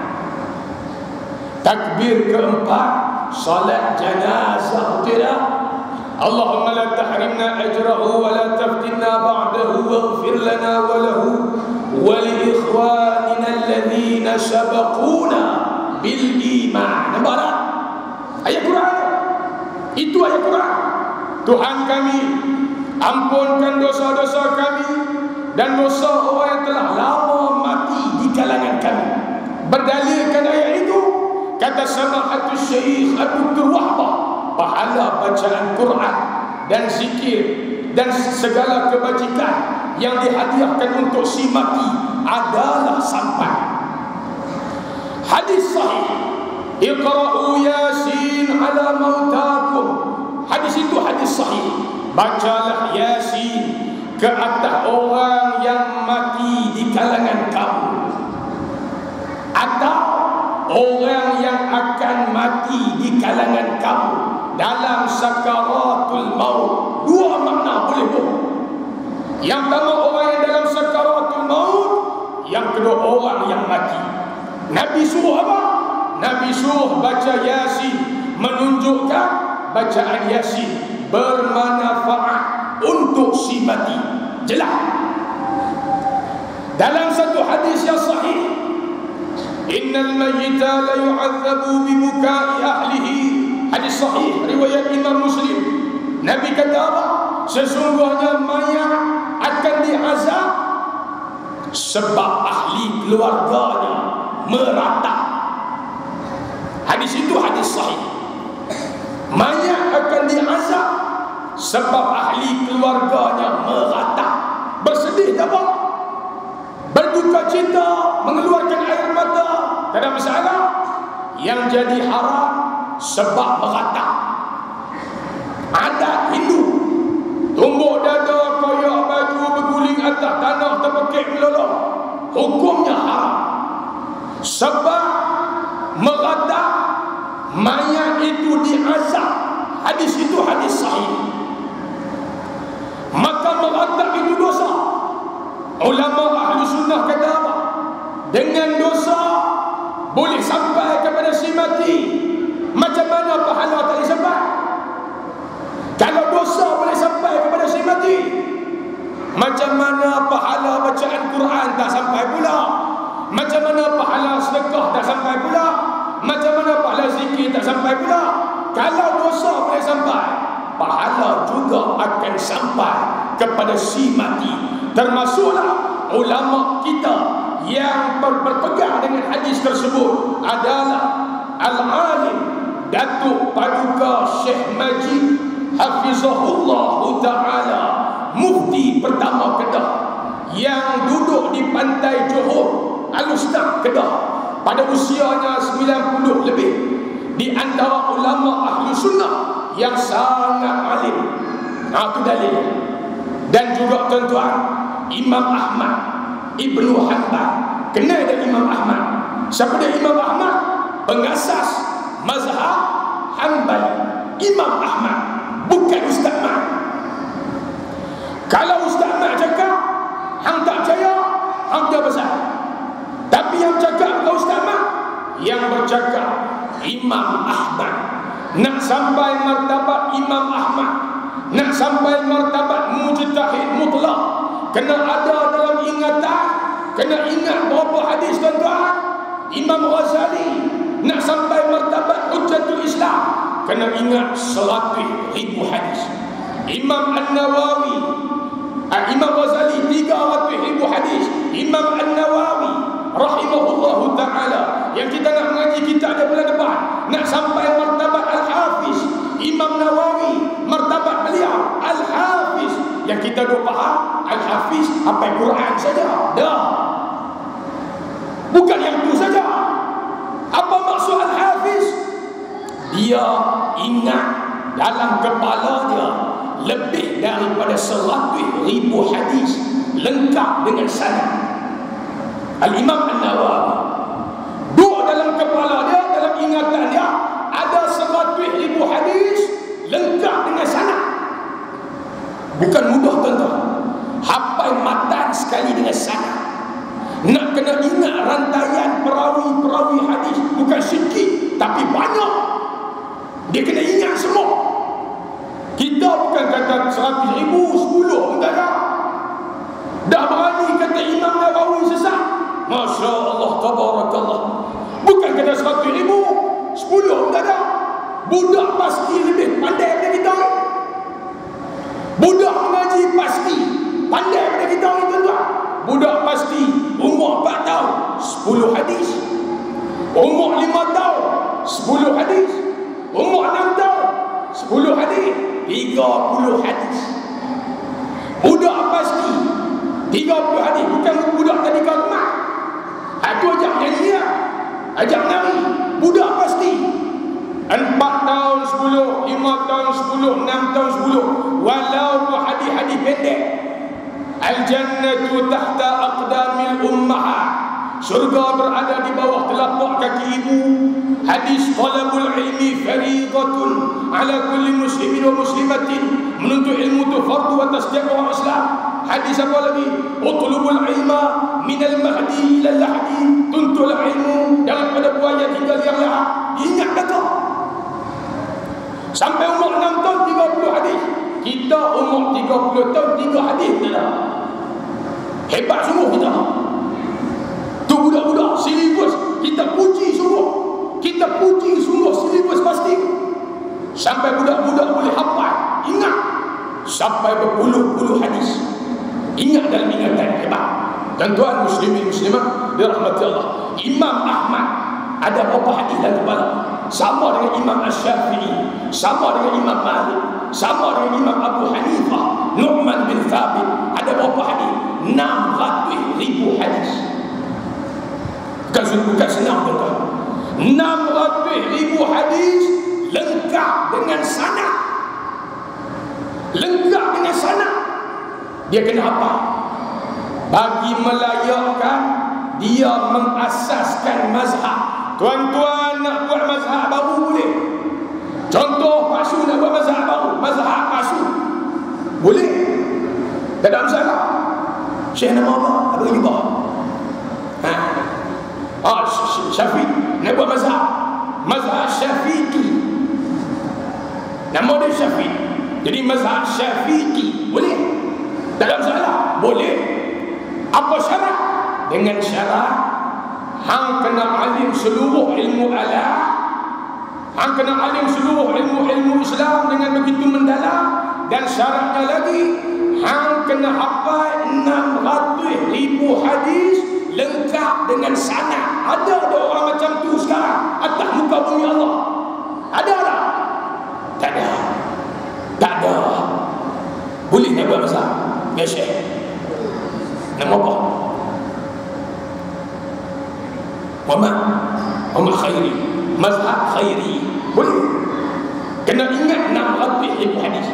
takbir keempat solat janazah, betul tak? Allahumma la tahrimna ajrahu wa la taftinna ba'dahu waghfir lana wa lahu wa li ikhwanina alladhina sabaquna bil iman. Nampak tak? Ayat Quran itu, ayat Quran. Tuhan kami, ampunkan dosa-dosa kami dan dosa orang yang telah lama mati di kalangan kami. Berdalilkan ayat itu, kata Samahatul Syekh Abdul Wahbah, pahala bacaan Quran dan zikir dan segala kebajikan yang dihadiahkan untuk si mati adalah sampai. Hadis sahih, Iqra'u Yasin ala mautakum. Hadis itu hadis sahih. Bacalah Yasin ke atas orang yang mati di kalangan kamu, atau orang yang akan mati di kalangan kamu dalam sakaratul maut. Dua makna boleh pun. Yang pertama orang yang dalam sakaratul maut, yang kedua orang yang mati. Nabi suruh apa? Nabi suruh baca Yasin, menunjukkan bacaan Yasin bermanfaat untuk si mati. Jelas. Dalam satu hadis yang sahih, innal mayyita la yu'adzabu bi bukai ahlihi. Hadis sahih riwayat Imam Muslim. Nabi kata apa? Sesungguhnya mayat akan diazab sebab ahli keluarganya meratap. Hadis itu hadis sahih. Mayat akan diazab sebab ahli keluarganya meratap. Bersedih tak apa? Berduka cita, mengeluarkan air mata, tak ada masalah. Yang jadi haram sebab meratap. Adat Hindu, tumbuk dada, koyak baju, berguling atas tanah, terpekik melolong, hukumnya haram. Sebab meratap, mayat itu diazab. Hadis itu hadis sahih. Maka meratap itu dosa. Ulama ahli sunnah kata apa? Dengan dosa boleh sampai kepada si mati. Macam mana pahala tak boleh sampai? Kalau dosa boleh sampai kepada si mati, macam mana pahala bacaan Quran tak sampai pula? Macam mana pahala sedekah tak sampai pula? Macam mana pahala zikir tak sampai pula? Kalau dosa boleh sampai, pahala juga akan sampai kepada si mati. Termasuklah ulama kita yang berpegang dengan hadis tersebut adalah Al-Alim Datuk Paduka Syekh Majid Hafizahullah Ta'ala, Mufti pertama Kedah, yang duduk di pantai Johor, Al-Ustaz Kedah, pada usianya sembilan puluh lebih. Di antara ulama ahli sunnah yang sangat alim. Itu dalil. Dan juga tuan-tuan, Imam Ahmad Ibnu Hanbal. Kenal dengan Imam Ahmad? Siapa dia Imam Ahmad? Pengasas mazhab Hanbali. Imam Ahmad, bukan Ustaz Mat. Kalau Ustaz Mat cakap, hang tak percaya, hang dia besar. Tapi yang cakap bukan Ustaz Mat, yang bercakap Imam Ahmad. Nak sampai martabat Imam Ahmad, nak sampai martabat mujtahid mutlak, kena ada dalam ingatan, kena ingat berapa hadis tuan-tuan. Imam Ghazali nak sampai martabat hujjatul Islam, kena ingat seratus ribu hadis. Imam An-Nawawi, ah, Imam Ghazali tiga ratus ribu hadis. Imam An-Nawawi rahimahullahu ta'ala, yang kita nak mengaji kitab dia bulan depan, nak sampai martabat Al-Hafiz Imam Nawawi, martabat beliau Al-Hafiz, yang kita dah faham Al-Hafiz apa Quran saja dah, bukan yang itu saja. Apa maksud Al-Hafiz? Dia ingat dalam kepala dia lebih daripada seratus ribu hadis lengkap dengan sanad. Al-Imam An-Nawawi duduk dalam kepala dia, dalam ingatan dia ada seratus ribu hadis lengkap dengan sanad. Bukan mudah tuan-tuan. Hafal matan sekali dengan sanad. Nak kena ingat rantaian perawi-perawi hadis, bukan sikit tapi banyak. Dia kena ingat semua. Kita bukan kata seratus ribu, sepuluh pun tak ada. Dah berani kata Imam Nawawi sesat, Masya Allah, tabarakallah. Bukan kata seratus ribu, sepuluh pun tak ada. Budak pasti lebih pandai daripada kita. pandai pada kita ni tuan-tuan. Budak pasti umur empat tahun sepuluh hadis, umur lima tahun sepuluh hadis, umur enam tahun sepuluh hadis, tiga puluh hadis. Budak pasti tiga puluh hadis, bukan budak tadi kau rumah. Aku ajak nyanyi lah, ajak nari. Budak pasti empat tahun sepuluh, lima tahun sepuluh, enam tahun sepuluh. Walaupun hadis-hadis pendek. Al-jannatu tahta aqdamil ummahat. Surga berada di bawah telapak kaki ibu. Hadis talabul ilmi fariidatun ala kulli muslimin wa muslimatin. Menuntut ilmu itu fardu atas setiap orang Islam. Hadis apa lagi? Utlubul ilma minal mahdi ila lahdi. Tuntutlah ilmu daripada buaya hingga liang lahat. Ingat kata sampai umur enam tahun tiga puluh hadis. Kita umur tiga puluh tahun tiga hadis dah. Hebat sungguh kita. Tu budak-budak silibus kita puji sungguh. Kita puji sungguh silibus pasti. Sampai budak-budak boleh hafal. Ingat sampai berpuluh-puluh hadis. Ingat dalam ingatan hebat. Tuan-tuan muslimin muslimat dirahmati Allah. Imam Ahmad ada berapa hadis dalam kepala? Sama dengan Imam Asy-Syafi'i, sama dengan Imam Malik, sama dengan Imam Abu Hanifah, Nu'man bin Thabit. Ada berapa hadis? enam ratus ribu hadis. Bukan, bukan senang tuan-tuan. enam ratus ribu hadis lengkap dengan sanad. Lengkap dengan sanad. Dia kena apa? Bagi melayakkan dia mengasaskan mazhab. Tuan-tuan nak buat mazhab baru boleh. Contoh Pak Su nak buat mazhab baru, mazhab Pak Su boleh, tak ada masalah. Syekh nama apa? Apa yang dibawa? Ha? Ah, Syafi'i nak buat mazhab, mazhab Syafi'i. Nama dia Syafi'i. Jadi mazhab Syafi'i boleh, tak ada masalah, boleh. Apa syarat? Dengan syarat hang kena alim seluruh ilmu alam, hang kena alim seluruh ilmu-ilmu Islam dengan begitu mendalam. Dan syaratnya lagi hang kena hafal enam ratus ribu hadis lengkap dengan sanad. Ada ada orang macam tu sekarang atas muka bumi Allah? Ada tak? Tak ada. Tak ada. Boleh nak buat mazhab? Ya Syekh. Nama apa? Muhammad Muhammad Khairi, mazhab Khairi. Boleh. Kena ingat enam ratus ribu hadis.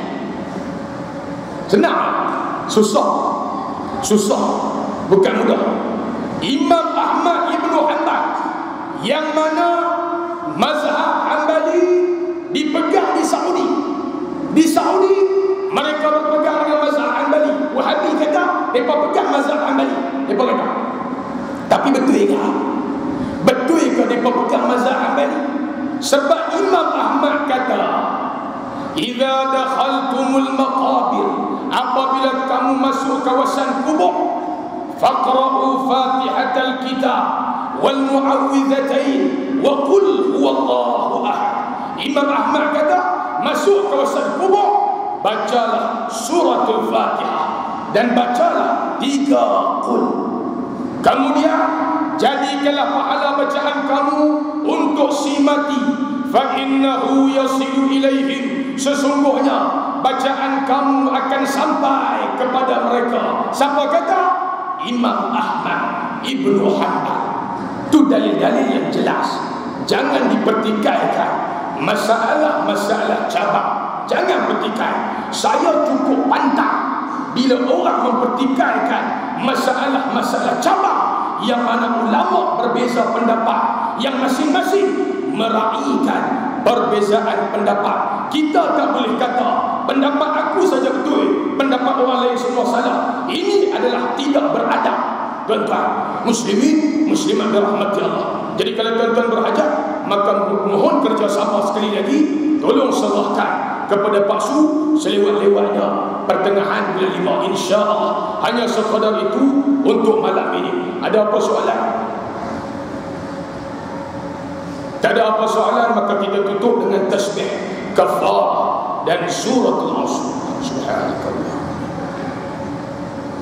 Senang? Susah. Susah. Bukan mudah. Imam Ahmad Ibn Hanbal, yang mana mazhab Hanbali dipegang di Saudi. Di Saudi mereka berpegang dengan mazhab Hanbali. Wahabi kata mereka pegang mazhab Hanbali. Mereka kata. Tapi betul ke? Betul ke mereka pegang mazhab Hanbali? Sebab Imam Ahmad kata, "Idza dakhaltumul maqabir," apabila kamu masuk kawasan kubur, faqra'u Fatihatal Kitab wal Mu'awwidhatain wa qul huwallahu ahad. Imam Ahmad kata, masuk kawasan kubur, bacalah suratul Fatihah dan bacalah tiga qul. Kemudian jadikanlah pahala bacaan kamu untuk si mati, fa innahu yasilu ilaihim, sesungguhnya bacaan kamu akan sampai kepada mereka. Siapa kata? Imam Ahmad Ibn Hanbal. Itu dalil-dalil yang jelas. Jangan dipertikaikan masalah-masalah cabang. Jangan pertikai. Saya cukup pantang bila orang mempertikaikan masalah-masalah cabang yang mana ulama berbeza pendapat, yang masing-masing meraihkan perbezaan pendapat. Kita tak boleh kata pendapat aku saja betul, pendapat orang lain semua salah. Ini adalah tidak beradab. Tuan-tuan muslimin muslimat dirahmati Allah. Jadi kalau tuan-tuan berhajat, maka mohon kerjasama sekali lagi, tolong serahkan kepada Pak Su selewat-lewatnya pertengahan bulan lima, insya-Allah. Hanya sekadar itu untuk malam ini. Ada apa soalan? Tak ada apa soalan, maka kita tutup dengan tasbih kafarah dan suratul Asr. Subhanallah.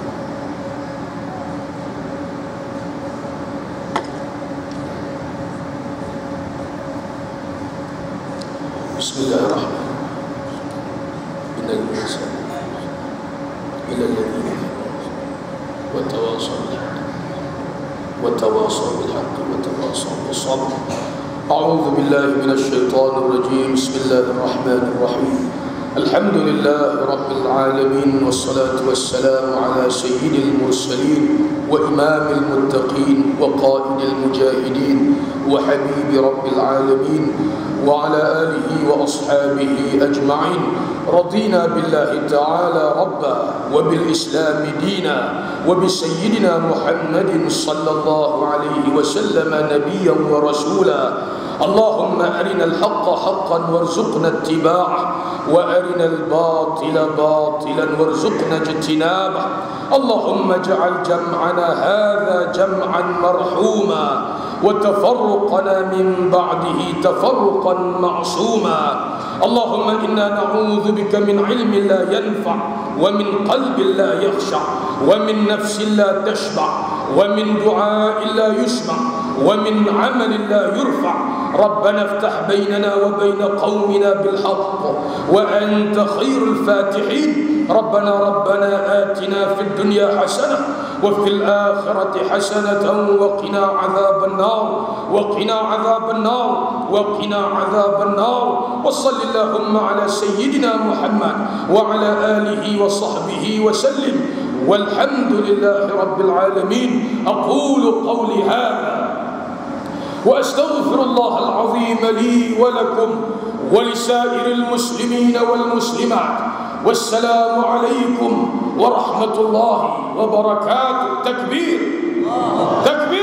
Bismillahirrahmanirrahim. Innal insana ila alladhina wa tawasaw bil haqqi wa tawasaw bil haqqi wa tawasaw bis sabr. A'udzu billahi minasy syaithanir rajim. Bismillahirrahmanirrahim. Alhamdulillahi rabbil alamin wassalatu wassalamu ala sayyidil mursalin wa imamil muttaqin wa qaidil mujahidin wa habibi rabbil alamin wa ala alihi wa ashabihi ajma'in. Radina billahi ta'ala rabba wa bil islam dina wa bi sayyidina Muhammadin sallallahu alaihi wasallam nabiyyan wa rasula. Allahumma arina al-haqqa haqqan warzuqna ittiba'ah wa arina al-batila batilan warzuqna ijtinabah. Allahumma ja'al jam'ana hadha jam'an marhuma wa tafarruqana min ba'dihi tafarruqan ma'suma. Allahumma inna na'udzu bika min ilmin la yanfa' wa min qalbin la yakhsha' wa min nafsin la tashba' wa min du'a'in la yusma' ومن عمل لا يرفع. ربنا افتح بيننا وبين قومنا بالحق وأنت خير الفاتحين. ربنا ربنا آتنا في الدنيا حسنة وفي الآخرة حسنة وقنا عذاب النار وقنا عذاب النار وقنا عذاب النار. وصل اللهم على سيدنا محمد وعلى آله وصحبه وسلم والحمد لله رب العالمين. أقول قولي هذا وأستغفر الله العظيم لي ولكم ولسائر المسلمين والمسلمات. والسلام عليكم ورحمة الله وبركاته. تكبير تكبير.